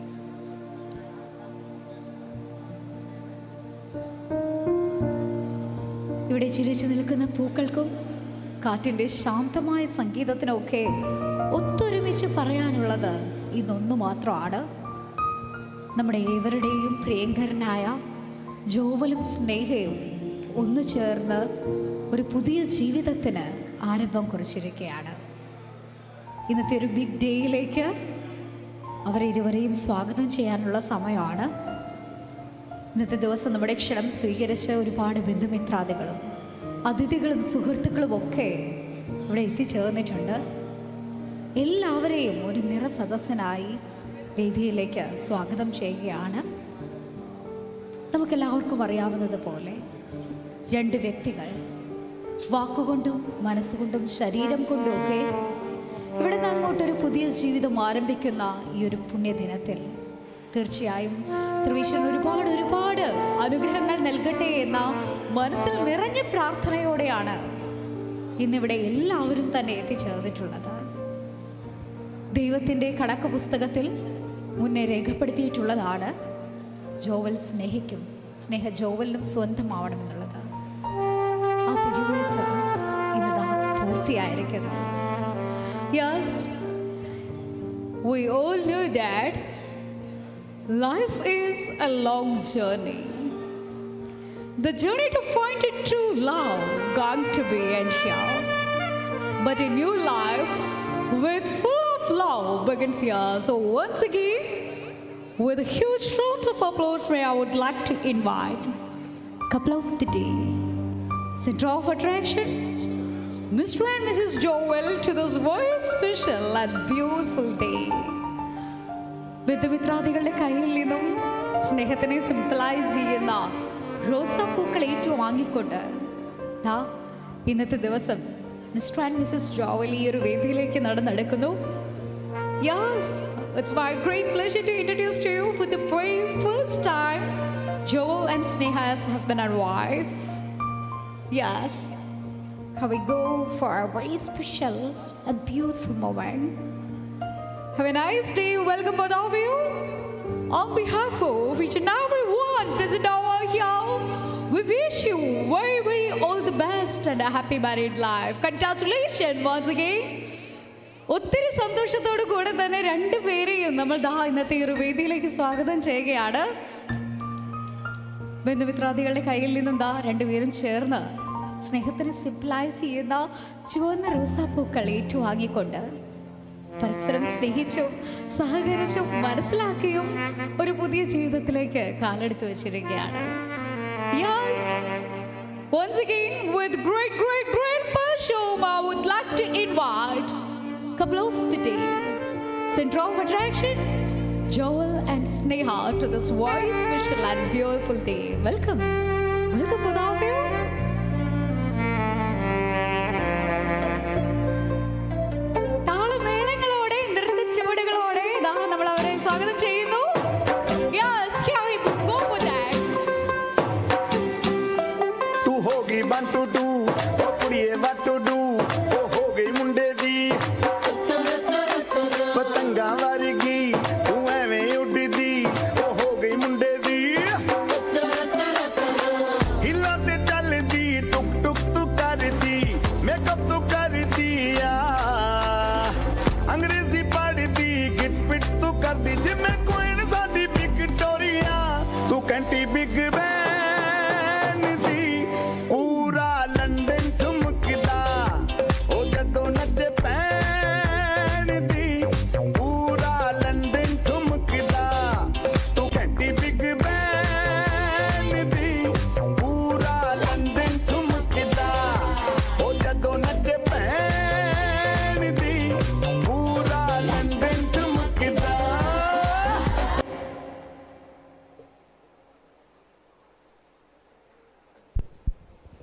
ഇവിടെ ചിരിച്ചു നിൽക്കുന്ന പൂക്കൾക്കും കാറ്റിൻ്റെ ശാന്തമായ സംഗീതത്തിനൊക്കെ ഒത്തൊരുമിച്ച് പറയാനുള്ളത് ഇതൊന്നു മാത്രമാണ്. നമ്മുടെ ഏവരുടെയും പ്രിയങ്കരനായ ജോവലും സ്നേഹയും ഒന്നു ചേർന്ന് ഒരു പുതിയ ജീവിതത്തിന് ആരംഭം കുറിച്ചിരിക്കുകയാണ്. ഇന്നത്തെ ഒരു ബിഗ് ഡേയിലേക്ക് അവരെ ഇരുവരെയും സ്വാഗതം ചെയ്യാനുള്ള സമയമാണ്. ഇന്നത്തെ ദിവസം നമ്മുടെ ക്ഷണം സ്വീകരിച്ച ഒരുപാട് ബന്ധുമിത്രാദികളും അതിഥികളും സുഹൃത്തുക്കളും ഒക്കെ ഇവിടെ എത്തിച്ചേർന്നിട്ടുണ്ട്. എല്ലാവരെയും ഒരു നിറസദസ്സനായി വേദിയിലേക്ക് സ്വാഗതം ചെയ്യുകയാണ്. നമുക്കെല്ലാവർക്കും അറിയാവുന്നതുപോലെ രണ്ട് വ്യക്തികൾ വാക്കുകൊണ്ടും മനസ്സുകൊണ്ടും ശരീരം കൊണ്ടും ഒക്കെ ഇവിടെ നിന്ന് അങ്ങോട്ടൊരു പുതിയ ജീവിതം ആരംഭിക്കുന്ന ഈ ഒരു പുണ്യദിനത്തിൽ തീർച്ചയായും സർവീശ്വരൻ ഒരുപാട് അനുഗ്രഹങ്ങൾ നൽകട്ടെ എന്ന മനസ്സിൽ നിറഞ്ഞ പ്രാർത്ഥനയോടെയാണ് ഇന്നിവിടെ എല്ലാവരും തന്നെ എത്തിച്ചേർന്നിട്ടുള്ളത്. ദൈവത്തിൻ്റെ കണക്ക് പുസ്തകത്തിൽ മുന്നേ രേഖപ്പെടുത്തിയിട്ടുള്ളതാണ് ജോവൽ സ്നേഹിക്കും സ്നേഹ ജോവലിനും സ്വന്തമാവണമെന്നുള്ളത്. ആ തിരുവെഴുത്ത് ഇന്ന് പൂർത്തിയായിരിക്കുന്നു. Yes, we all knew that life is a long journey. The journey to find a true love going to be end here. But a new life with full of love begins here. So once again, with a huge round of applause, I would like to invite couple of the day, center of attraction, Mr. and Mrs. Joel, to this very special and beautiful day. ബന്ധുമിത്രാദികളുടെ കയ്യിൽ നിന്നും സ്നേഹത്തിനെ സിംപിളൈസ് ചെയ്യുന്ന റോസാപ്പൂക്കൾ ഏറ്റുവാങ്ങിക്കൊണ്ട് ഇന്നത്തെ ദിവസം mister and Mrs Jovel ഈ ഒരു വേദിയിലേക്ക് നടന്നെടുക്കുന്നു. Yes, it's my great pleasure to introduce to you for the very first time Joel and Sneha as husband and wife. Yes, how we go for a very special and beautiful moment. Have a nice day. Welcome both of you. On behalf of each and every one present over here, we wish you very all the best and a happy married life. Congratulations once again. ഒത്തിരി സന്തോഷത്തോടു കൂടെ തന്നെ രണ്ടുപേരെയും നമ്മൾ ഇന്നത്തെ ഒരു വേദിയിലേക്ക് സ്വാഗതം ചെയ്യുകയാണ്. ബന്ധുമിത്രാദികളുടെ കയ്യിൽ നിന്നും രണ്ടുപേരും ചേർന്ന് സ്നേഹത്തിന് സിംപിളൈസ് ചെയ്യുന്ന ചുവന്ന റോസാപ്പൂക്കൾ ഏറ്റുവാങ്ങിക്കൊണ്ട് പരസ്പരം സ്നേഹിച്ചും സഹകരിച്ചും മനസ്സിലാക്കിയും ഒരു പുതിയ ജീവിതത്തിലേക്ക് കാലെടുത്ത് വെച്ചിരിക്കുകയാണ്. Yes, once again with great passion, I would like to invite couple of the day, center of attraction, Joel and Sneha, to this very special and beautiful day. Welcome both of you. താളമേളങ്ങളോടെ നൃത്തച്ചുവടുകളോടെ നമ്മൾ അവരെ സ്വാഗതം ചെയ്യുന്നു. Yes, here we go for that. तू होगी 1 to 2 O कुड़िए what to do ओ हो गई मुंडे दी पतंगा वर्गी तू एवें उड़दी ओ हो गई मुंडे दी हिला ते चलदी टुक टुक तू करदी मेकअप तू करदी आ अंग्रेजी पढ़दी गिट पिट तू करदी जिमें क्वीन साडी विक्टोरिया तू कैंटी बिग बैन दी पूरा लंदन ठुमकदा ओ जदों नचे पैन दी पूरा लंदन ठुमकदा तू कैंटी बिग बैन दी पूरा लंदन ठुमकदा ओ जदों नचे पैन दी पूरा लंदन ठुमकदा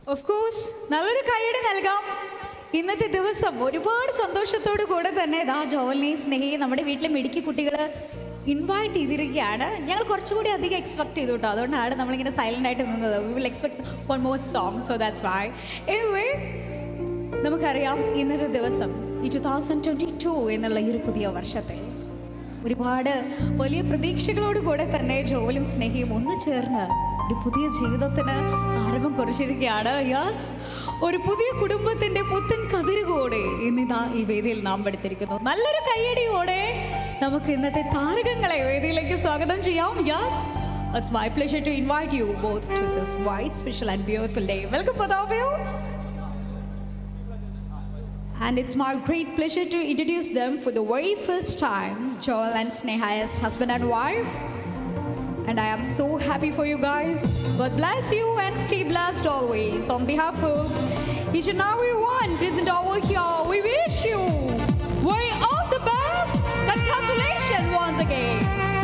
ഓഫ് കോഴ്സ് നല്ലൊരു കൈയ്യടി നൽകാം. ഇന്നത്തെ ദിവസം ഒരുപാട് സന്തോഷത്തോടു കൂടെ തന്നെ ജോവലിനെയും സ്നേഹയും നമ്മുടെ വീട്ടിലെ മിടുക്കി കുട്ടികൾ ഇൻവൈറ്റ് ചെയ്തിരിക്കുകയാണ്. ഞങ്ങൾ കുറച്ചുകൂടി അധികം എക്സ്പെക്ട് ചെയ്തു കേട്ടോ, അതുകൊണ്ടാണ് നമ്മളിങ്ങനെ സൈലൻ്റ് ആയിട്ട് നിന്നത്. We will expect one more song, so that's why. Anyway, നമുക്കറിയാം ഇന്നത്തെ ദിവസം ഈ 2022 എന്നുള്ള ഈ ഒരു പുതിയ വർഷത്തിൽ ഒരുപാട് വലിയ പ്രതീക്ഷകളോട് കൂടെ തന്നെ ജോവലും സ്നേഹയും ഒന്നു ചേർന്ന് ഒരു പുതിയ ജീവിതത്തിന് ആരംഭം കുറിച്ചിരിക്കുകയാണ്. യെസ്, ഒരു പുതിയ കുടുംബത്തിന്റെ പുത്തൻ കതിരുകോടെ ഇന്നിതാ ഈ വേദിയിൽ നാം എടുത്തിരിക്കുന്നു. നല്ലൊരു കയ്യടിയോടെ നമുക്ക് ഇന്നത്തെ താരകങ്ങളെ വേദിയിലേക്ക് സ്വാഗതം ചെയ്യാം. Yes, it's my pleasure to invite you both to this wide, special and beautiful day. Welcome both of you. And it's my great pleasure to introduce them for the very first time, Joel and Sneha as husband and wife. And I am so happy for you guys. God bless you and stay blessed always. On behalf of each and every one present over here, we wish you way all the best. Congratulations once again.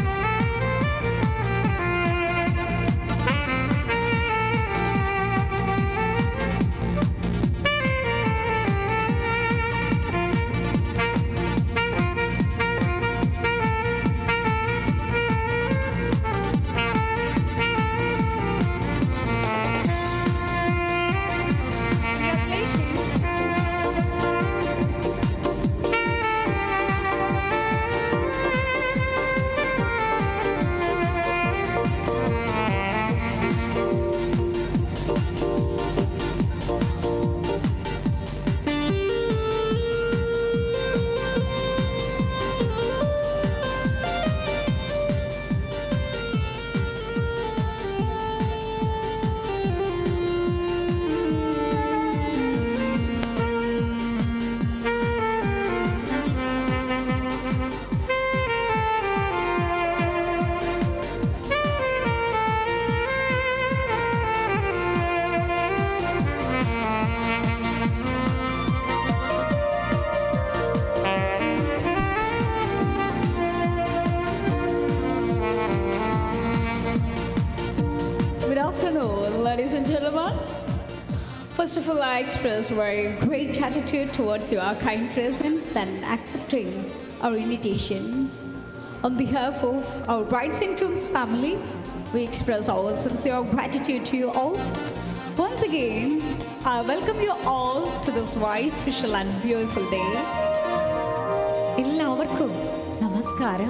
Ladies and gentlemen, first of all, I express very great gratitude towards your kind presence and accepting our invitation. On behalf of our brides and grooms family, we express our sincere gratitude to you all. Once again, I welcome you all to this very special and beautiful day. എല്ലാവർക്കും നമസ്കാരം.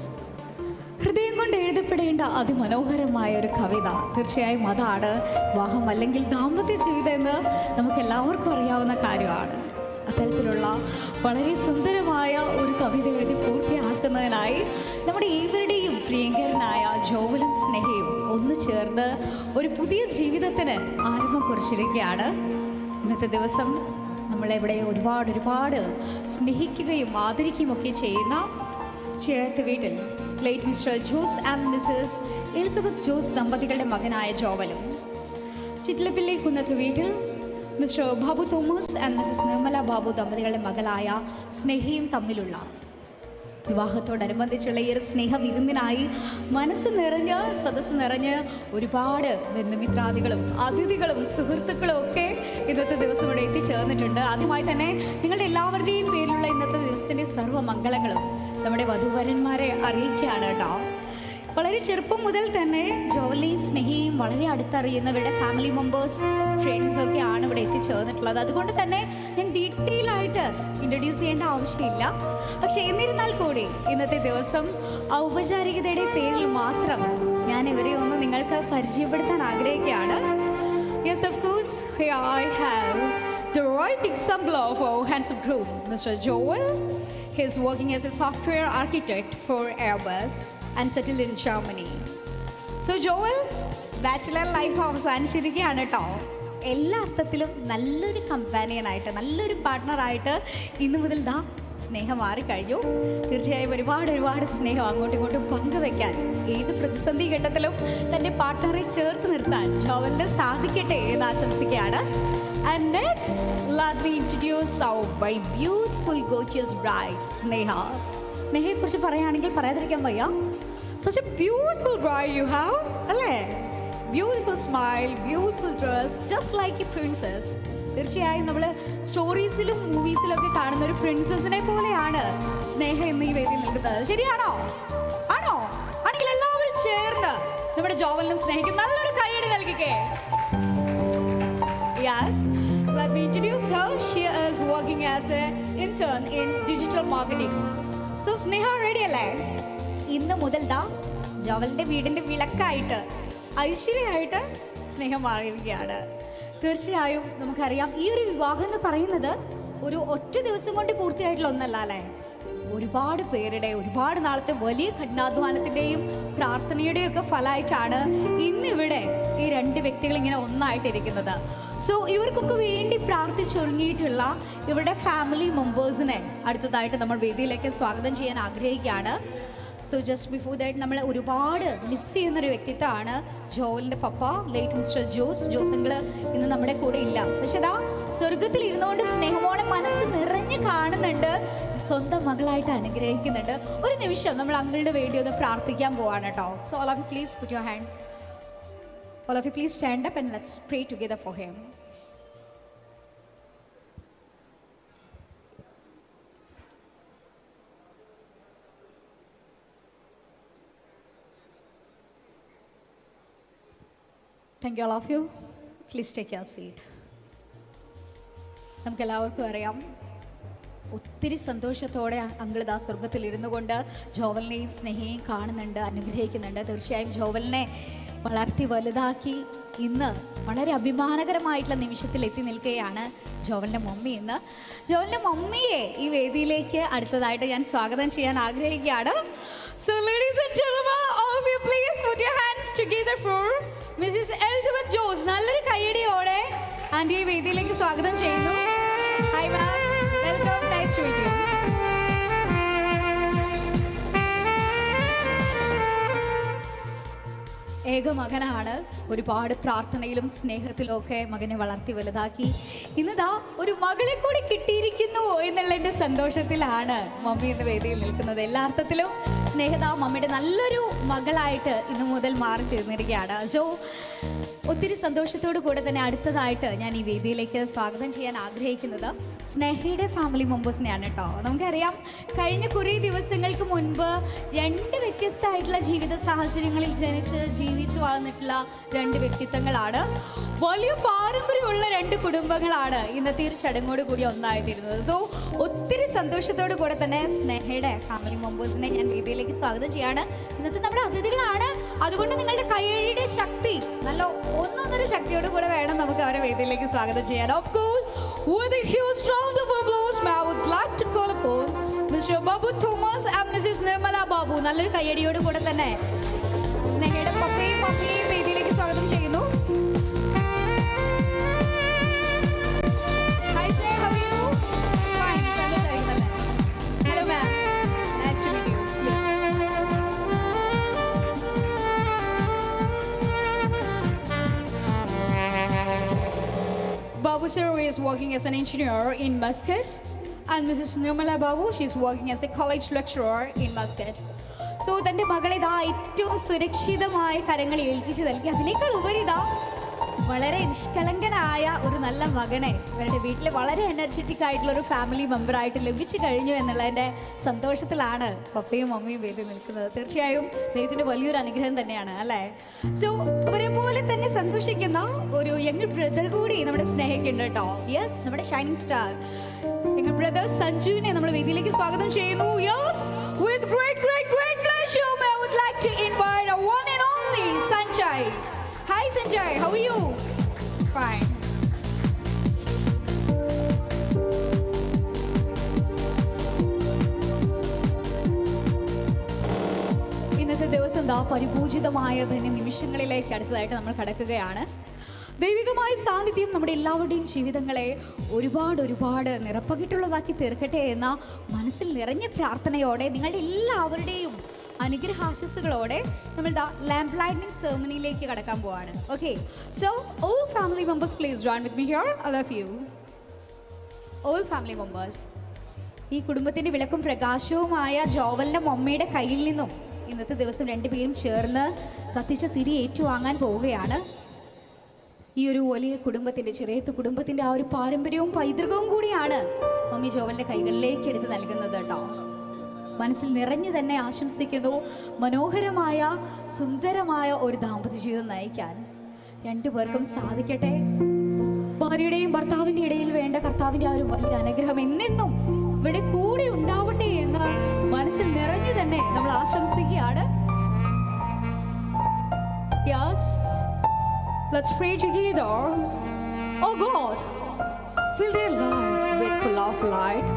ഹൃദയം കൊണ്ട് എഴുതപ്പെടേണ്ട അതിമനോഹരമായ ഒരു കവിത തീർച്ചയായും അതാണ് വിവാഹം അല്ലെങ്കിൽ ദാമ്പത്യ ജീവിതം എന്ന് നമുക്ക് എല്ലാവർക്കും അറിയാവുന്ന കാര്യമാണ്. അത്തരത്തിലുള്ള വളരെ സുന്ദരമായ ഒരു കവിത എഴുതി പൂർത്തിയാക്കുന്നതിനായി നമ്മുടെ ഏവരുടെയും പ്രിയങ്കരനായ ജോവലും സ്നേഹയും ഒന്നു ചേർന്ന് ഒരു പുതിയ ജീവിതത്തിന് ആരംഭം കുറിച്ചിരിക്കുകയാണ്. ഇന്നത്തെ ദിവസം നമ്മളെവിടെ ഒരുപാട് സ്നേഹിക്കുകയും ആദരിക്കുകയും ഒക്കെ ചെയ്യുന്ന ചേർത്ത് വീട്ടിൽ late Mr Jose and Mrs Elizabeth Jose ദമ്പതികളുടെ മകനായ ജോവലും, ചിറ്റിലപ്പിള്ളി കുന്നത്ത് വീട്ടിൽ Mr Babu Thomas and Mrs Nirmala Babu ദമ്പതികളുടെ മകളായ സ്നേഹയും തമ്മിലുള്ള വിവാഹത്തോടനുബന്ധിച്ചുള്ള ഈ ഒരു സ്നേഹ വിരുന്നിനായി മനസ്സ് നിറഞ്ഞ് സദസ്സ് നിറഞ്ഞ് ഒരുപാട് ബന്ധുമിത്രാദികളും അതിഥികളും സുഹൃത്തുക്കളും ഒക്കെ ഇന്നത്തെ ദിവസം ഇവിടെ എത്തിച്ചേർന്നിട്ടുണ്ട്. ആദ്യമായി തന്നെ നിങ്ങളുടെ എല്ലാവരുടെയും പേരിലുള്ള ഇന്നത്തെ ദിവസത്തിൻ്റെ സർവ്വമംഗളങ്ങളും നമ്മുടെ വധൂവരന്മാരെ അറിയിക്കുകയാണ് കേട്ടോ. വളരെ ചെറുപ്പം മുതൽ തന്നെ ജോവലിനെയും സ്നേഹയും വളരെ അടുത്തറിയുന്നവരുടെ ഫാമിലി മെമ്പേഴ്സ് ഫ്രണ്ട്സൊക്കെയാണ് ഇവിടെ എത്തിച്ചേർന്നിട്ടുള്ളത്. അതുകൊണ്ട് തന്നെ ഞാൻ ഡീറ്റെയിൽ ആയിട്ട് ഇൻട്രൊഡ്യൂസ് ചെയ്യേണ്ട ആവശ്യമില്ല. പക്ഷേ എന്നിരുന്നാൽ കൂടി ഇന്നത്തെ ദിവസം ഔപചാരികതയുടെ പേരിൽ മാത്രം ഞാൻ ഇവരെ ഒന്ന് നിങ്ങൾക്ക് പരിചയപ്പെടുത്താൻ ആഗ്രഹിക്കുകയാണ്. Yes, of course, here I have the right example of our handsome groom, Mr. Joel. He is working as a software architect for Airbus and settled in Germany. So Joel, bachelor life അവസാനിച്ചിരിക്കുകയാണ് കേട്ടോ. എല്ലാ അർത്ഥത്തിലും നല്ലൊരു കമ്പാനിയനായിട്ട് നല്ലൊരു പാർട്ട്ണറായിട്ട് ഇന്നു മുതൽ സ്നേഹം മാറിക്കഴിഞ്ഞു. തീർച്ചയായും ഒരുപാട് സ്നേഹം അങ്ങോട്ടും ഇങ്ങോട്ടും പങ്കുവെക്കാൻ ഏത് പ്രതിസന്ധി ഘട്ടത്തിലും തൻ്റെ പാർട്ട്ണറെ ചേർത്ത് നിർത്താൻ ജോവലിന് സാധിക്കട്ടെ എന്ന് ആശംസിക്കുകയാണ്. And next, let me introduce our very beautiful, gorgeous bride, Sneha. സ്നേഹയെക്കുറിച്ച് പറയുകയാണെങ്കിൽ പറയാതിരിക്കാൻ വയ്യ. Such a beautiful bride you have, അല്ലേ? Beautiful smile, beautiful dress, just like a princess. തീർച്ചയായും നമ്മൾ സ്റ്റോറീസിലും മൂവീസിലും ഒക്കെ കാണുന്ന ഒരു പ്രിൻസസിനെ പോലെയാണ് സ്നേഹ ഇന്ന് ഈ വേദിയിൽ നിൽക്കുന്നത്. ശരിയാണോ? ആണോ? ആണെങ്കിൽ എല്ലാവരും ചേർന്ന് നമ്മുടെ ജോവലിനും സ്നേഹിക്കും നല്ലൊരു കൈയടി നൽകിക്കേ. Yes, let me introduce her. She is working as an intern in digital marketing. So Sneha ready അല്ലേ? ഇന്ന് മുതൽ ദാ ജോവലിന്റെ വീടിന്റെ വിളക്കായിട്ട് ഐശ്വര്യമായിട്ട് സ്നേഹം മാറിയിരിക്കുകയാണ്. തീർച്ചയായും നമുക്കറിയാം ഈ ഒരു വിവാഹം എന്ന് പറയുന്നത് ഒരു ഒറ്റ ദിവസം കൊണ്ട് പൂർത്തിയായിട്ടുള്ള ഒന്നല്ല അല്ലേ. ഒരുപാട് പേരുടെ ഒരുപാട് നാളത്തെ വലിയ കഠിനാധ്വാനത്തിൻ്റെയും പ്രാർത്ഥനയുടെയും ഒക്കെ ഫലമായിട്ടാണ് ഇന്നിവിടെ ഈ രണ്ട് വ്യക്തികൾ ഇങ്ങനെ ഒന്നായിട്ടിരിക്കുന്നത്. സോ ഇവർക്കൊക്കെ വേണ്ടി പ്രാർത്ഥിച്ചൊരുങ്ങിയിട്ടുള്ള ഇവരുടെ ഫാമിലി മെമ്പേഴ്സിനെ അടുത്തതായിട്ട് നമ്മൾ വേദിയിലേക്ക് സ്വാഗതം ചെയ്യാൻ ആഗ്രഹിക്കുകയാണ്. സോ ജസ്റ്റ് ബിഫോർ ദാറ്റ് നമ്മൾ ഒരുപാട് മിസ് ചെയ്യുന്നൊരു വ്യക്തിത്വമാണ് ജോവലിൻ്റെ പപ്പ, ലേറ്റ് മിസ്റ്റർ ജോസങ്ങൾ ഇന്ന് നമ്മുടെ കൂടെ ഇല്ല. പക്ഷെ അതാ സ്വർഗത്തിൽ ഇരുന്നുകൊണ്ട് സ്നേഹമോളെ മനസ്സ് നിറഞ്ഞ് കാണുന്നുണ്ട്, സ്വന്തം മകളായിട്ട് അനുഗ്രഹിക്കുന്നുണ്ട്. ഒരു നിമിഷം നമ്മൾ അങ്കിളുടെ വേണ്ടി ഒന്ന് പ്രാർത്ഥിക്കാൻ പോവാണ് കേട്ടോ. So all of you please put your hands, all of you please stand up and let's pray together for him. Thank you all of you. Please take your seat. നമുക്കെല്ലാവർക്കും അറിയാം ഒത്തിരി സന്തോഷത്തോടെ അങ്കിളിതാ സ്വർഗത്തിൽ ഇരുന്നു കൊണ്ട് ജോവലിനെയും സ്നേഹയും കാണുന്നുണ്ട്, അനുഗ്രഹിക്കുന്നുണ്ട്. തീർച്ചയായും ജോവലിനെ വളർത്തി വലുതാക്കി ഇന്ന് വളരെ അഭിമാനകരമായിട്ടുള്ള നിമിഷത്തിൽ എത്തി നിൽക്കുകയാണ് ജോവലിൻ്റെ മമ്മി. ഇന്ന് ജോവലിൻ്റെ മമ്മിയെ ഈ വേദിയിലേക്ക് അടുത്തതായിട്ട് ഞാൻ സ്വാഗതം ചെയ്യാൻ ആഗ്രഹിക്കുകയാണ്. So ladies and gentlemen, all of you please put your hands together for Mrs. Elizabeth Jose. നല്ലൊരു കൈയടിയോടെ ആൻറ്റി ഈ വേദിയിലേക്ക് സ്വാഗതം ചെയ്യുന്നു. Hi ma'am, welcome, nice to meet you. ഏക മകനാണ്, ഒരുപാട് പ്രാർത്ഥനയിലും സ്നേഹത്തിലും ഒക്കെ മകനെ വളർത്തി വലുതാക്കി ഇന്നതാ ഒരു മകളെ കൂടി കിട്ടിയിരിക്കുന്നു എന്നുള്ളതിൻ്റെ സന്തോഷത്തിലാണ് മമ്മി എന്ന വേദിയിൽ നിൽക്കുന്നത്. എല്ലാ അർത്ഥത്തിലും സ്നേഹത മമ്മിയുടെ നല്ലൊരു മകളായിട്ട് ഇന്നു മുതൽ മാറി തീർന്നിരിക്കുകയാണ്. സോ ഒത്തിരി സന്തോഷത്തോടു കൂടെ തന്നെ അടുത്തതായിട്ട് ഞാൻ ഈ വേദിയിലേക്ക് സ്വാഗതം ചെയ്യാൻ ആഗ്രഹിക്കുന്നത് സ്നേഹയുടെ ഫാമിലി മെമ്പേഴ്സിനെയാണ് കേട്ടോ. നമുക്കറിയാം കഴിഞ്ഞ കുറേ ദിവസങ്ങൾക്ക് മുൻപ് രണ്ട് വ്യത്യസ്തമായിട്ടുള്ള ജീവിത സാഹചര്യങ്ങളിൽ ജീവിച്ചു വളർന്നിട്ടുള്ള രണ്ട് വ്യക്തിത്വങ്ങളാണ്. വലിയ പാരമ്പര്യമുള്ള രണ്ട് കുടുംബങ്ങളാണ് ഇന്നത്തെ ഒരു ചടങ്ങോട് കൂടി ഒന്നായിത്തീരുന്നത്. സോ ഒത്തിരി സന്തോഷത്തോടു കൂടെ തന്നെ സ്നേഹയുടെ ഫാമിലി മെമ്പേഴ്സിനെ ഞാൻ വേദിയിലേക്ക് സ്വാഗതം ചെയ്യാണ്. ഇന്നത്തെ നമ്മുടെ അതിഥികളാണ്, അതുകൊണ്ട് നിങ്ങളുടെ കൈയടിയുടെ ശക്തി നല്ല ഒന്നൊന്നര ശക്തിയോട് കൂടെ വേണം നമുക്ക് അവരെ വേദിയിലേക്ക് സ്വാഗതം ചെയ്യാൻ. Of course, with a huge round of applause, I would like to call upon Mr. Babu Thomas and Mrs. Nirmala Babu. നല്ലൊരു കൈയടിയോട് കൂടെ തന്നെ സ്നേഹയുടെ പപ്പയും മമ്മിയും വേദിയിലേക്ക് സ്വാഗതം ചെയ്യുന്നു. Hi sir, how are you? Fine, സന്തോഷമായിരിക്കുന്നല്ലേ? Hello ma'am, nice to meet you. Babu sir is working as an engineer in Muscat, and Mrs. Nirmala Babu, she's working as a college lecturer in Muscat. So തൻ്റെ മകളെ ഇതാ ഏറ്റവും സുരക്ഷിതമായ കരങ്ങളിൽ ഏൽപ്പിച്ചു നൽകി. അതിനേക്കാൾ ഉപരി ഇതാ വളരെ നിഷ്കളങ്കനായ ഒരു നല്ല മകനെ ഇവരുടെ വീട്ടിൽ വളരെ എനർജറ്റിക് ആയിട്ടുള്ള ഒരു ഫാമിലി മെമ്പറായിട്ട് ലഭിച്ചു കഴിഞ്ഞു എന്നുള്ളതിൻ്റെ സന്തോഷത്തിലാണ് പപ്പയും മമ്മിയും വേദി നിൽക്കുന്നത്. തീർച്ചയായും ദൈവത്തിൻ്റെ വലിയൊരു അനുഗ്രഹം തന്നെയാണ് അല്ലേ. സോ അവരെ പോലെ തന്നെ സന്തോഷിക്കുന്ന ഒരു യങ് ബ്രദർ കൂടി നമ്മുടെ സ്നേഹിക്കുന്നുണ്ട് കേട്ടോ. യെസ്, നമ്മുടെ ഷൈനിങ് സ്റ്റാർ യങ് ബ്രദർ സഞ്ജുവിനെ നമ്മൾ വേദിയിലേക്ക് സ്വാഗതം ചെയ്യുന്നു. Yes, with great pleasure I would like to invite our one and only Sanjay. Hi Sanjay, how are you? Fine. ഇന്നത്തെ ദിവസം ദാ പരിപൂജിതമായ തന്നെ നിമിഷങ്ങളിലേക്ക് അടുത്തതായിട്ട് നമ്മൾ കടക്കുകയാണ്. ദൈവികമായ സാന്നിധ്യം നമ്മുടെ എല്ലാവരുടെയും ജീവിതങ്ങളെ ഒരുപാട് നിറപ്പകിട്ടുള്ളതാക്കി തീർക്കട്ടെ എന്ന മനസ്സിൽ നിറഞ്ഞ പ്രാർത്ഥനയോടെ നിങ്ങളുടെ എല്ലാവരുടെയും അനുഗ്രഹാശസ്സുകളോടെ നമ്മൾ ലാംപ് ലൈറ്റിംഗ് സെർമണിയിലേക്ക് കടക്കാൻ പോവാണ്. Okay, so all family members please join with me here. I love you all family members. ഈ കുടുംബത്തിൻ്റെ വിളക്കും പ്രകാശവുമായ ജോവലിൻ്റെ മമ്മിയുടെ കയ്യിൽ നിന്നും ഇന്നത്തെ ദിവസം രണ്ടുപേരും ചേർന്ന് കത്തിച്ച തിരി ഏറ്റുവാങ്ങാൻ പോവുകയാണ്. ഈ ഒരു വലിയ കുടുംബത്തിൻ്റെ, ചെറിയത്ത് കുടുംബത്തിൻ്റെ ആ ഒരു പാരമ്പര്യവും പൈതൃകവും കൂടിയാണ് മമ്മി ജോവലിൻ്റെ കൈകളിലേക്ക് എടുത്ത് നൽകുന്നത് കേട്ടോ. മനസ്സിൽ നിറഞ്ഞു തന്നെ ആശംസിക്കുന്നു മനോഹരമായ സുന്ദരമായ ഒരു ദാമ്പത്യ ജീവിതം നയിക്കാൻ രണ്ടുപേർക്കും സാധിക്കട്ടെ. ഭാര്യയുടെയും ഭർത്താവിൻ്റെ ഇടയിൽ വേണ്ട കർത്താവിൻ്റെ ആ ഒരു വലിയ അനുഗ്രഹം എന്നെന്നും ഇവിടെ കൂടെ ഉണ്ടാവട്ടെ എന്ന് മനസ്സിൽ നിറഞ്ഞു തന്നെ നമ്മൾ ആശംസിക്കുകയാണ്. Yes, let's pray together. Oh God, fill their life with full of light.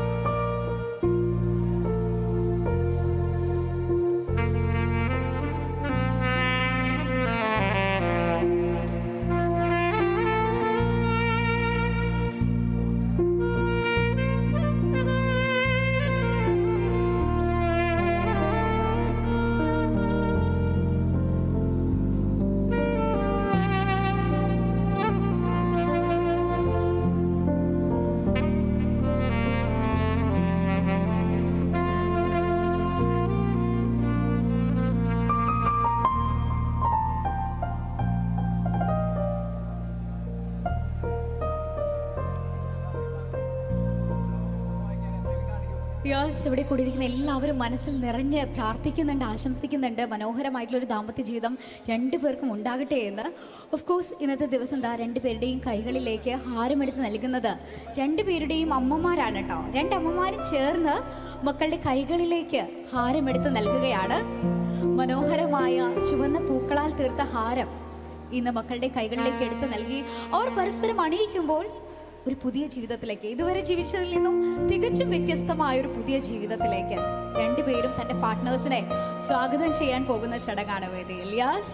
ഇവിടെ കൂടിയിരിക്കുന്ന എല്ലാവരും മനസ്സിൽ നിറഞ്ഞ് പ്രാർത്ഥിക്കുന്നുണ്ട്, ആശംസിക്കുന്നുണ്ട് മനോഹരമായിട്ടുള്ളൊരു ദാമ്പത്യ ജീവിതം രണ്ടുപേർക്കും ഉണ്ടാകട്ടെ എന്ന്. ഓഫ് കോഴ്സ് ഇന്നത്തെ ദിവസം രണ്ടുപേരുടെയും കൈകളിലേക്ക് ഹാരമെടുത്ത് നൽകുന്നത് രണ്ടുപേരുടെയും അമ്മമാരാണ് കേട്ടോ. രണ്ടമ്മമാരും ചേർന്ന് മക്കളുടെ കൈകളിലേക്ക് ഹാരമെടുത്ത് നൽകുകയാണ്. മനോഹരമായ ചുവന്ന പൂക്കളാൽ തീർത്ത ഹാരം ഇന്ന് മക്കളുടെ കൈകളിലേക്ക് എടുത്ത് നൽകി അവർ പരസ്പരം അണിയിക്കുമ്പോൾ ഒരു പുതിയ ജീവിതത്തിലേക്ക്, ഇതുവരെ ജീവിച്ചതിൽ നിന്നും തികച്ചും വ്യത്യസ്തമായ ഒരു പുതിയ ജീവിതത്തിലേക്ക് രണ്ടുപേരും തന്റെ പാർട്ട്നേഴ്സിനെ സ്വാഗതം ചെയ്യാൻ പോകുന്ന ചടങ്ങാണ് വേദിയിൽ. Yes,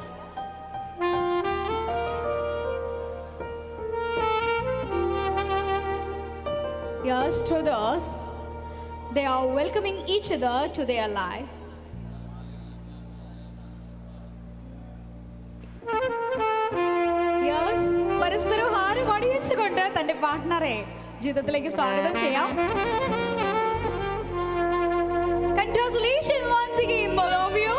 yes, to those they are welcoming each other to their life. പരസ്പരം ഹാരം അണിയിച്ചുകൊണ്ട് തന്റെ പാർട്ട്ണറെ ജീവിതത്തിലേക്ക് സ്വാഗതം ചെയ്യാം. Congratulations once again, both of you.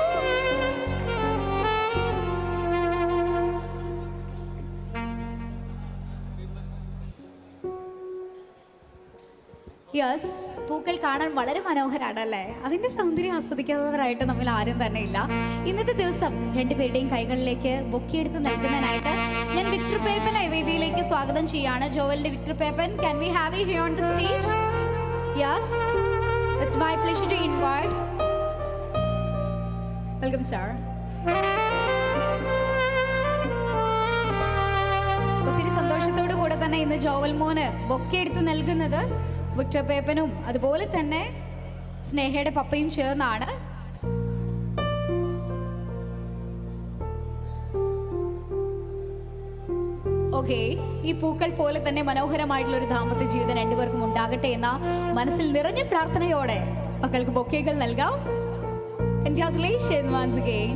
Yes, പൂക്കൾ കാണാൻ വളരെ മനോഹരമാണ് അല്ലേ? അതിന്റെ സൗന്ദര്യം ആസ്വദിക്കാത്തവരായിട്ട് നമ്മൾ ആരും തന്നെ ഇല്ല. ഇന്നത്തെ ദിവസം രണ്ടുപേരുടെയും കൈകളിലേക്ക് ബൊക്കെയെടുത്ത് നൽകുന്നതിനായിട്ട് ഞാൻ വിക്ടർ പേപ്പനെ വേദിയിലേക്ക് സ്വാഗതം ചെയ്യാണ്. ജോവലിന്റെ Victor Peppan, can we have you here on the stage? Yes, it's my pleasure to invite. Welcome, sir. ഒത്തിരി സന്തോഷത്തോടു കൂടെ തന്നെ ഇന്ന് ജോവൽ മോന് ബൊക്കെയെടുത്ത് നൽകുന്നത് വിക്ടർ പേപ്പനും അതുപോലെ തന്നെ സ്നേഹയുടെ പപ്പയും ചേർന്നാണ്. ഓക്കെ, ഈ പൂക്കൾ പോലെ തന്നെ മനോഹരമായിട്ടുള്ള ഒരു ദാമ്പത്യ ജീവിതം രണ്ടുപേർക്കും ഉണ്ടാകട്ടെ എന്ന മനസ്സിൽ നിറഞ്ഞ പ്രാർത്ഥനയോടെ മക്കൾക്ക് ബൊക്കെകൾ നൽകാം. Congratulations once again.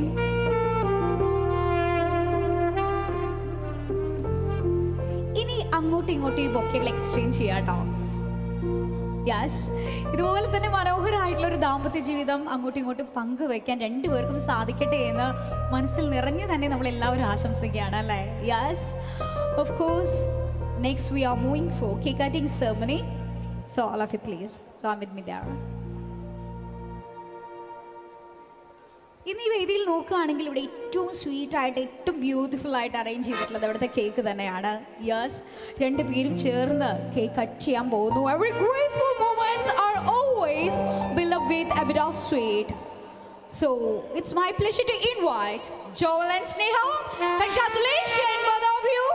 ഇനി അങ്ങോട്ടും ഇങ്ങോട്ടും ഈ ബൊക്കെകൾ എക്സ്ചേഞ്ച് ചെയ്യാട്ടോ. യെസ്, ഇതുപോലെ തന്നെ മനോഹരമായിട്ടുള്ള ഒരു ദാമ്പത്യ ജീവിതം അങ്ങോട്ടും ഇങ്ങോട്ടും പങ്കുവെക്കാൻ രണ്ടുപേർക്കും സാധിക്കട്ടെ എന്ന് മനസ്സിൽ നിറഞ്ഞു തന്നെ നമ്മൾ എല്ലാവരും ആശംസിക്കുകയാണ് അല്ലേ? Yes, of course next we are moving for cake cutting ceremony. So all of you please join with me there. ഇന്ന് ഈ വേദിയിൽ നോക്കുകയാണെങ്കിൽ ഇവിടെ ഏറ്റവും സ്വീറ്റ് ആയിട്ട് ഏറ്റവും ബ്യൂട്ടിഫുൾ ആയിട്ട് അറേഞ്ച് ചെയ്തിട്ടുള്ളത് ഇവിടുത്തെ കേക്ക് തന്നെയാണ്. യെസ്, രണ്ടുപേരും ചേർന്ന് കേക്ക് കട്ട് ചെയ്യാൻ പോകുന്നു. Every graceful moments are always beloved with a bit of sweet. So it's my pleasure to invite Joel and Sneha. Congratulations both of you.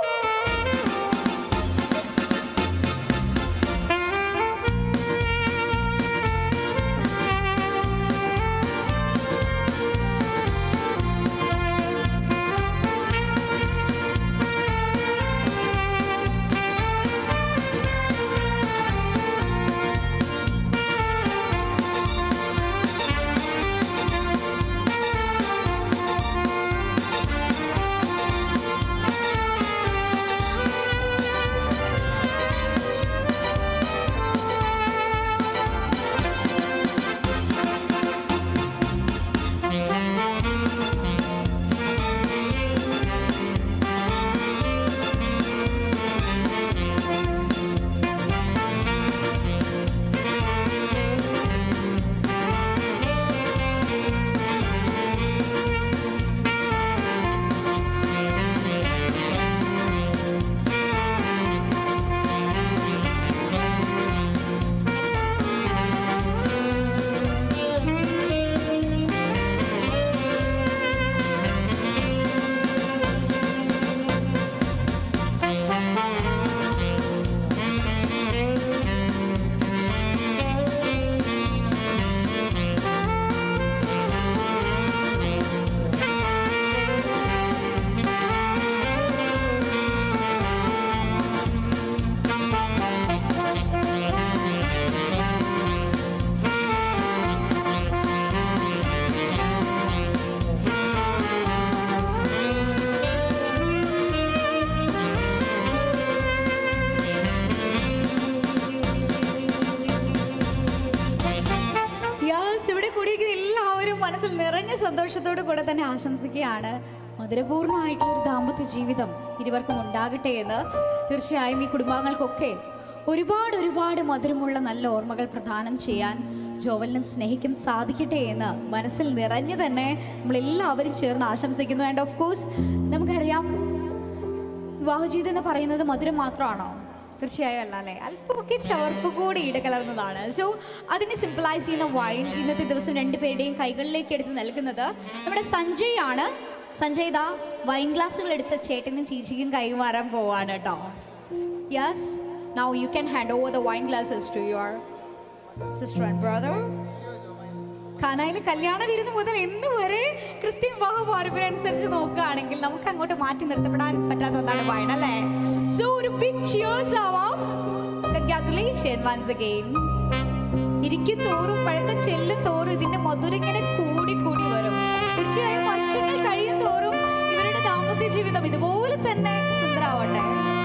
സന്തോഷത്തോടു കൂടെ തന്നെ ആശംസിക്കുകയാണ് മധുരപൂർണ്ണമായിട്ടുള്ളൊരു ദാമ്പത്യ ജീവിതം ഇരുവർക്കും ഉണ്ടാകട്ടെ എന്ന്. തീർച്ചയായും ഈ കുടുംബാംഗങ്ങൾക്കൊക്കെ ഒരുപാട് മധുരമുള്ള നല്ല ഓർമ്മകൾ പ്രദാനം ചെയ്യാൻ ജോവലിനും സ്നേഹിക്കും സാധിക്കട്ടെ എന്ന് മനസ്സിൽ നിറഞ്ഞു തന്നെ നമ്മളെല്ലാവരും ചേർന്ന് ആശംസിക്കുന്നു. ആൻഡ് ഓഫ് കോഴ്സ് നമുക്കറിയാം, വിവാഹജീവിതം എന്ന് പറയുന്നത് മധുരം മാത്രമാണോ? തീർച്ചയായും അല്ല അല്ലേ, അല്പമൊക്കെ ചവർപ്പ് കൂടി ഇടകലർന്നതാണ്. സോ അതിനെ സിംപിളൈസ് ചെയ്യുന്ന വൈൻ ഇന്നത്തെ ദിവസം രണ്ടുപേരുടെയും കൈകളിലേക്ക് എടുത്ത് നൽകുന്നത് നമ്മുടെ സഞ്ജയ് ആണ്. സഞ്ജയ് ദാ വൈൻ ഗ്ലാസുകൾ എടുത്ത് ചേട്ടനും ചീച്ചിക്കും കൈമാറാൻ പോവാണ് കേട്ടോ. Yes, now you can hand over the wine glasses to your sister and brother. കാനായിലെ കല്യാണ വിരുന്ന് മുതൽ ഇന്ന് വരെ ക്രിസ്ത്യൻ വിവാഹ പാരമ്പര്യം അനുസരിച്ച് നോക്കുകയാണെങ്കിൽ നമുക്ക് അങ്ങോട്ട് മാറ്റി നിർത്തപ്പെടാൻ പറ്റാത്ത ഒന്നാണ് വൈൻ അല്ലേ? സോ ഒരു ബിഗ് cheers ആവാം. Congratulations once again. ഇരിക്കും തോറും പഴക്കം ചെല്ലും തോറും ഇതിന്റെ മധുരം ഇങ്ങനെ കൂടി വരും. തീർച്ചയായും വർഷങ്ങൾ കഴിയും തോറും ഇവരുടെ ദാമ്പത്യ ജീവിതം ഇതുപോലെ തന്നെ സുന്ദരമാവട്ടെ.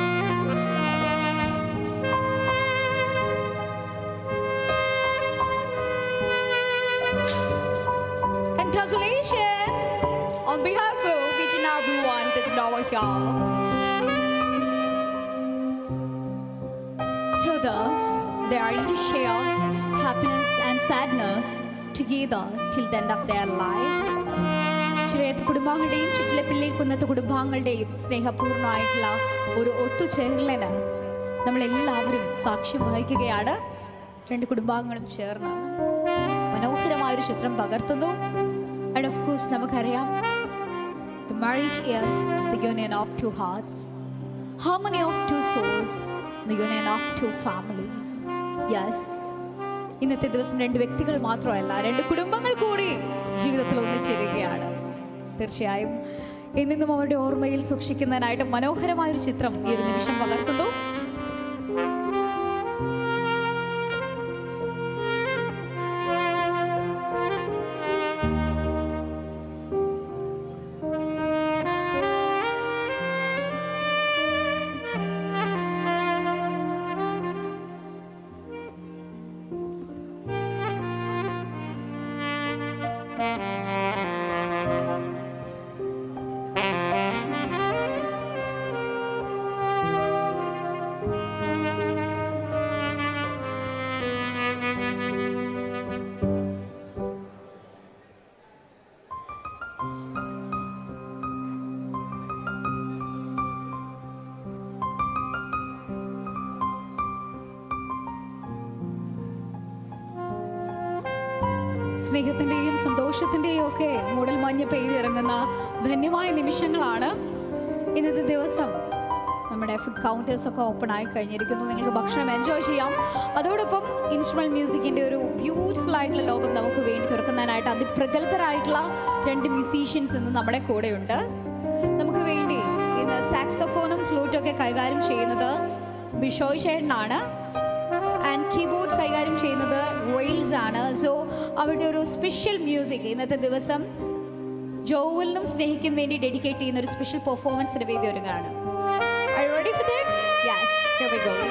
Congratulations on behalf of each and everyone that's now here. Through this, they are to share happiness and sadness together till the end of their life. Chirayath കുടുംബാംഗങ്ങളുടെയും Chittilappilly കുന്നത്ത് കുടുംബാംഗങ്ങളുടെയും സ്നേഹപൂർണ്ണമായിട്ടുള്ള ഒരു ഒത്തുചേരലിന് നമ്മളെല്ലാവരും സാക്ഷ്യം വഹിക്കുകയാണ്. രണ്ട് കുടുംബാംഗങ്ങളും ചേർന്ന് മനോഹരമായൊരു ചിത്രം പകർത്തുന്നു. And of course നമുക്കറിയാം, the marriage is the union of two hearts, harmony of two souls, the union of two family. Yes, ഇന്നത്തെ ദിവസം രണ്ട് വ്യക്തികൾ മാത്രമല്ല, രണ്ട് കുടുംബങ്ങൾ കൂടി ജീവിതത്തിൽ ഒന്നിച്ചേരുകയാണ്. തീർച്ചയായും എന്നും അവരുടെ ഓർമ്മയിൽ സൂക്ഷിക്കുന്നതിനായിട്ട് മനോഹരമായൊരു ചിത്രം ഈ ഒരു നിമിഷം പകർത്തുന്നു. സ്നേഹത്തിൻ്റെയും സന്തോഷത്തിൻ്റെയും ഒക്കെ മൂടൽ മഞ്ഞ് പെയ്തിറങ്ങുന്ന ധന്യമായ നിമിഷങ്ങളാണ്. ഇന്നത്തെ ദിവസം നമ്മുടെ ഫുഡ് കൗണ്ടേഴ്സ് ഒക്കെ ഓപ്പൺ ആയി കഴിഞ്ഞിരിക്കുന്നു. നിങ്ങൾക്ക് ഭക്ഷണം എൻജോയ് ചെയ്യാം. അതോടൊപ്പം ഇൻസ്ട്രുമെന്റ് മ്യൂസിക്കിൻ്റെ ഒരു ബ്യൂട്ടിഫുൾ ആയിട്ടുള്ള ലോകം നമുക്ക് വേണ്ടി തുറക്കുന്നതിനായിട്ട് അതിപ്രഗത്ഭരായിട്ടുള്ള രണ്ട് മ്യൂസീഷ്യൻസ് ഇന്ന് നമ്മുടെ കൂടെയുണ്ട്. നമുക്ക് വേണ്ടി ഇന്ന് സാക്സോഫോണും ഫ്ലൂട്ടും ഒക്കെ കൈകാര്യം ചെയ്യുന്നത് ബിഷോയ് ചേട്ടനാണ്. ആൻഡ് കീബോർഡ് കൈകാര്യം ചെയ്യുന്നത് റെയിൽസ് ആണ്. സോ അവരുടെ ഒരു സ്പെഷ്യൽ മ്യൂസിക് ഇന്നത്തെ ദിവസം ജോവലിനും സ്നേഹിക്കും വേണ്ടി ഡെഡിക്കേറ്റ് ചെയ്യുന്ന ഒരു സ്പെഷ്യൽ പെർഫോമൻസിന് വേണ്ടി ഒരുങ്ങാണ്. Are you ready for that? Yes, here we go.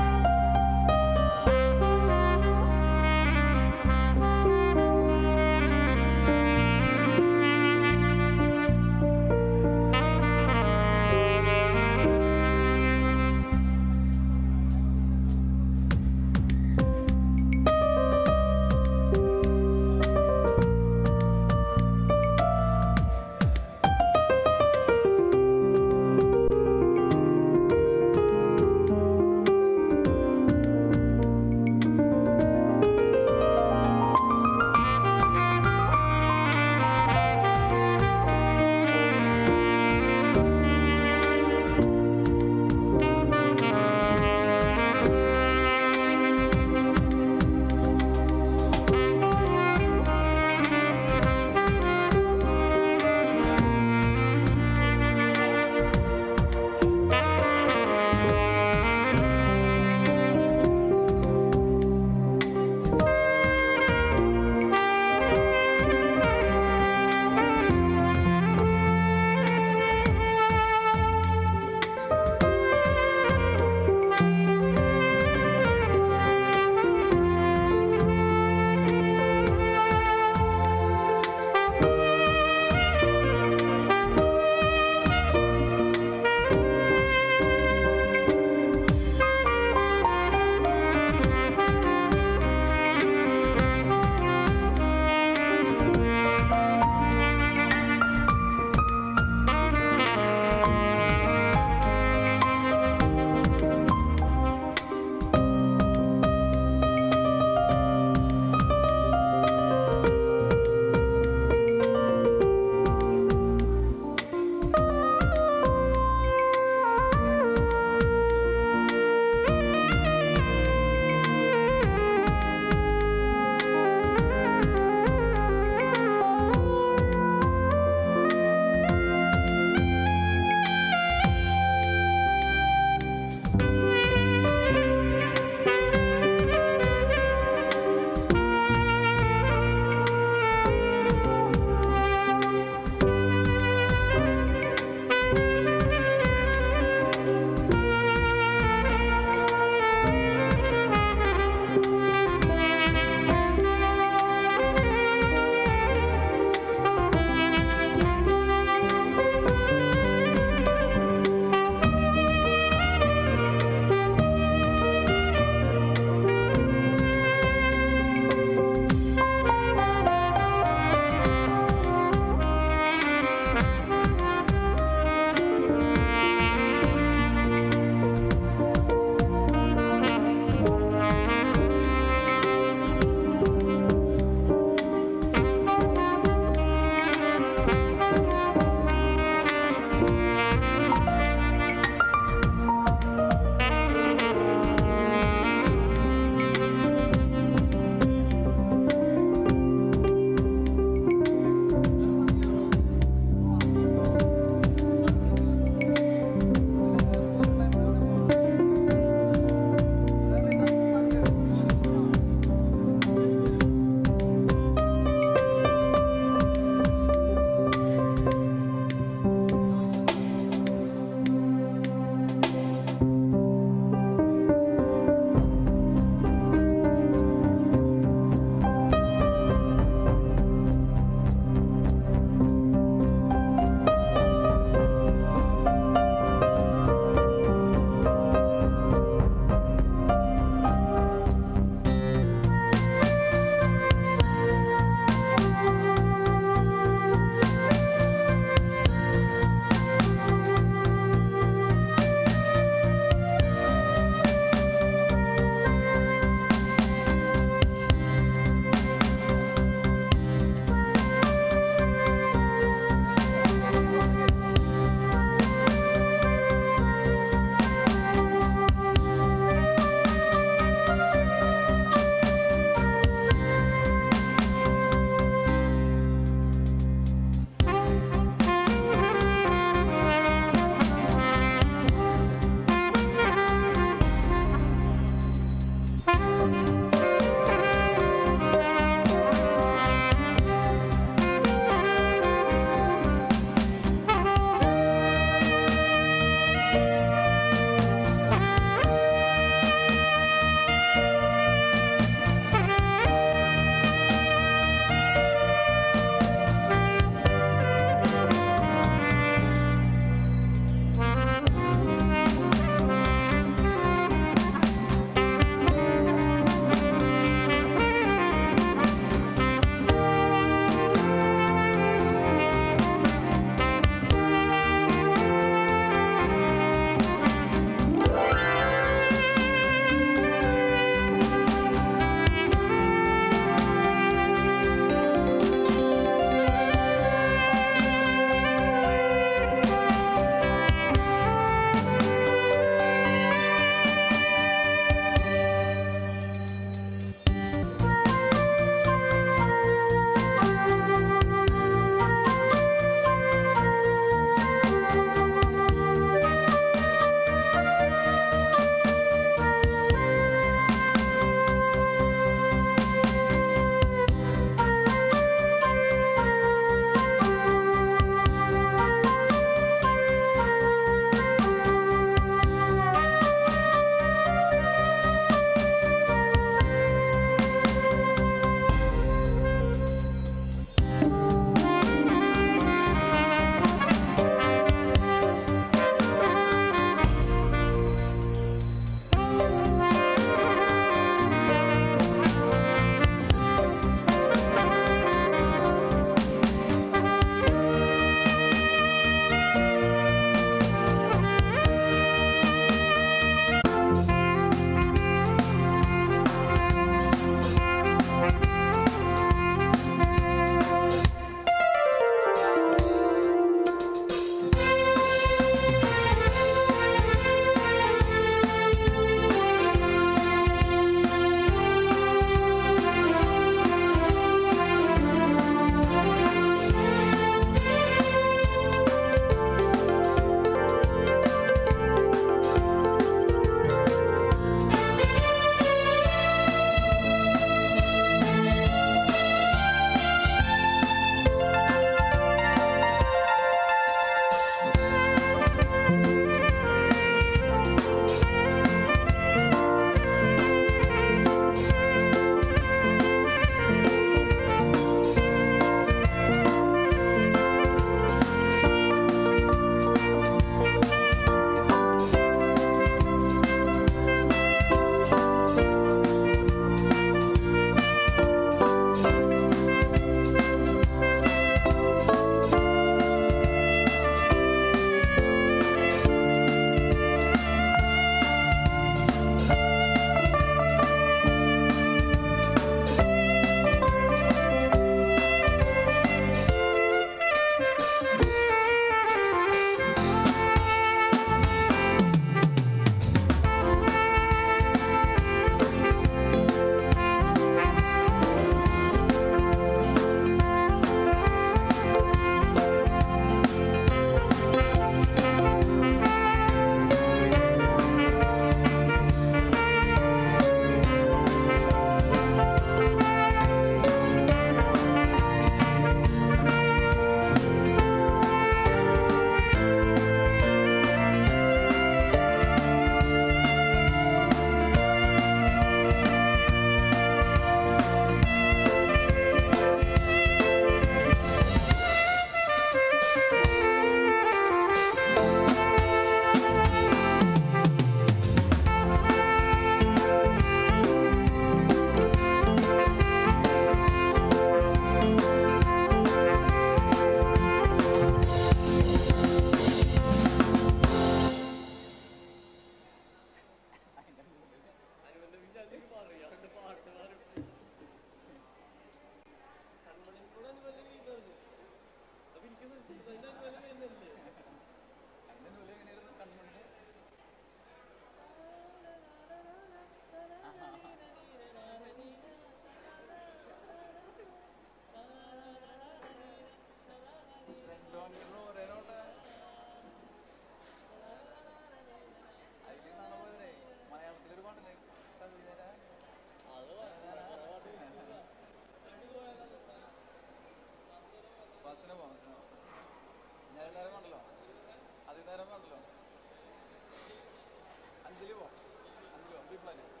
നേരം വേണ്ടല്ലോ, അതിനേരം വേണ്ടല്ലോ. 5 പോ, 5 പോ,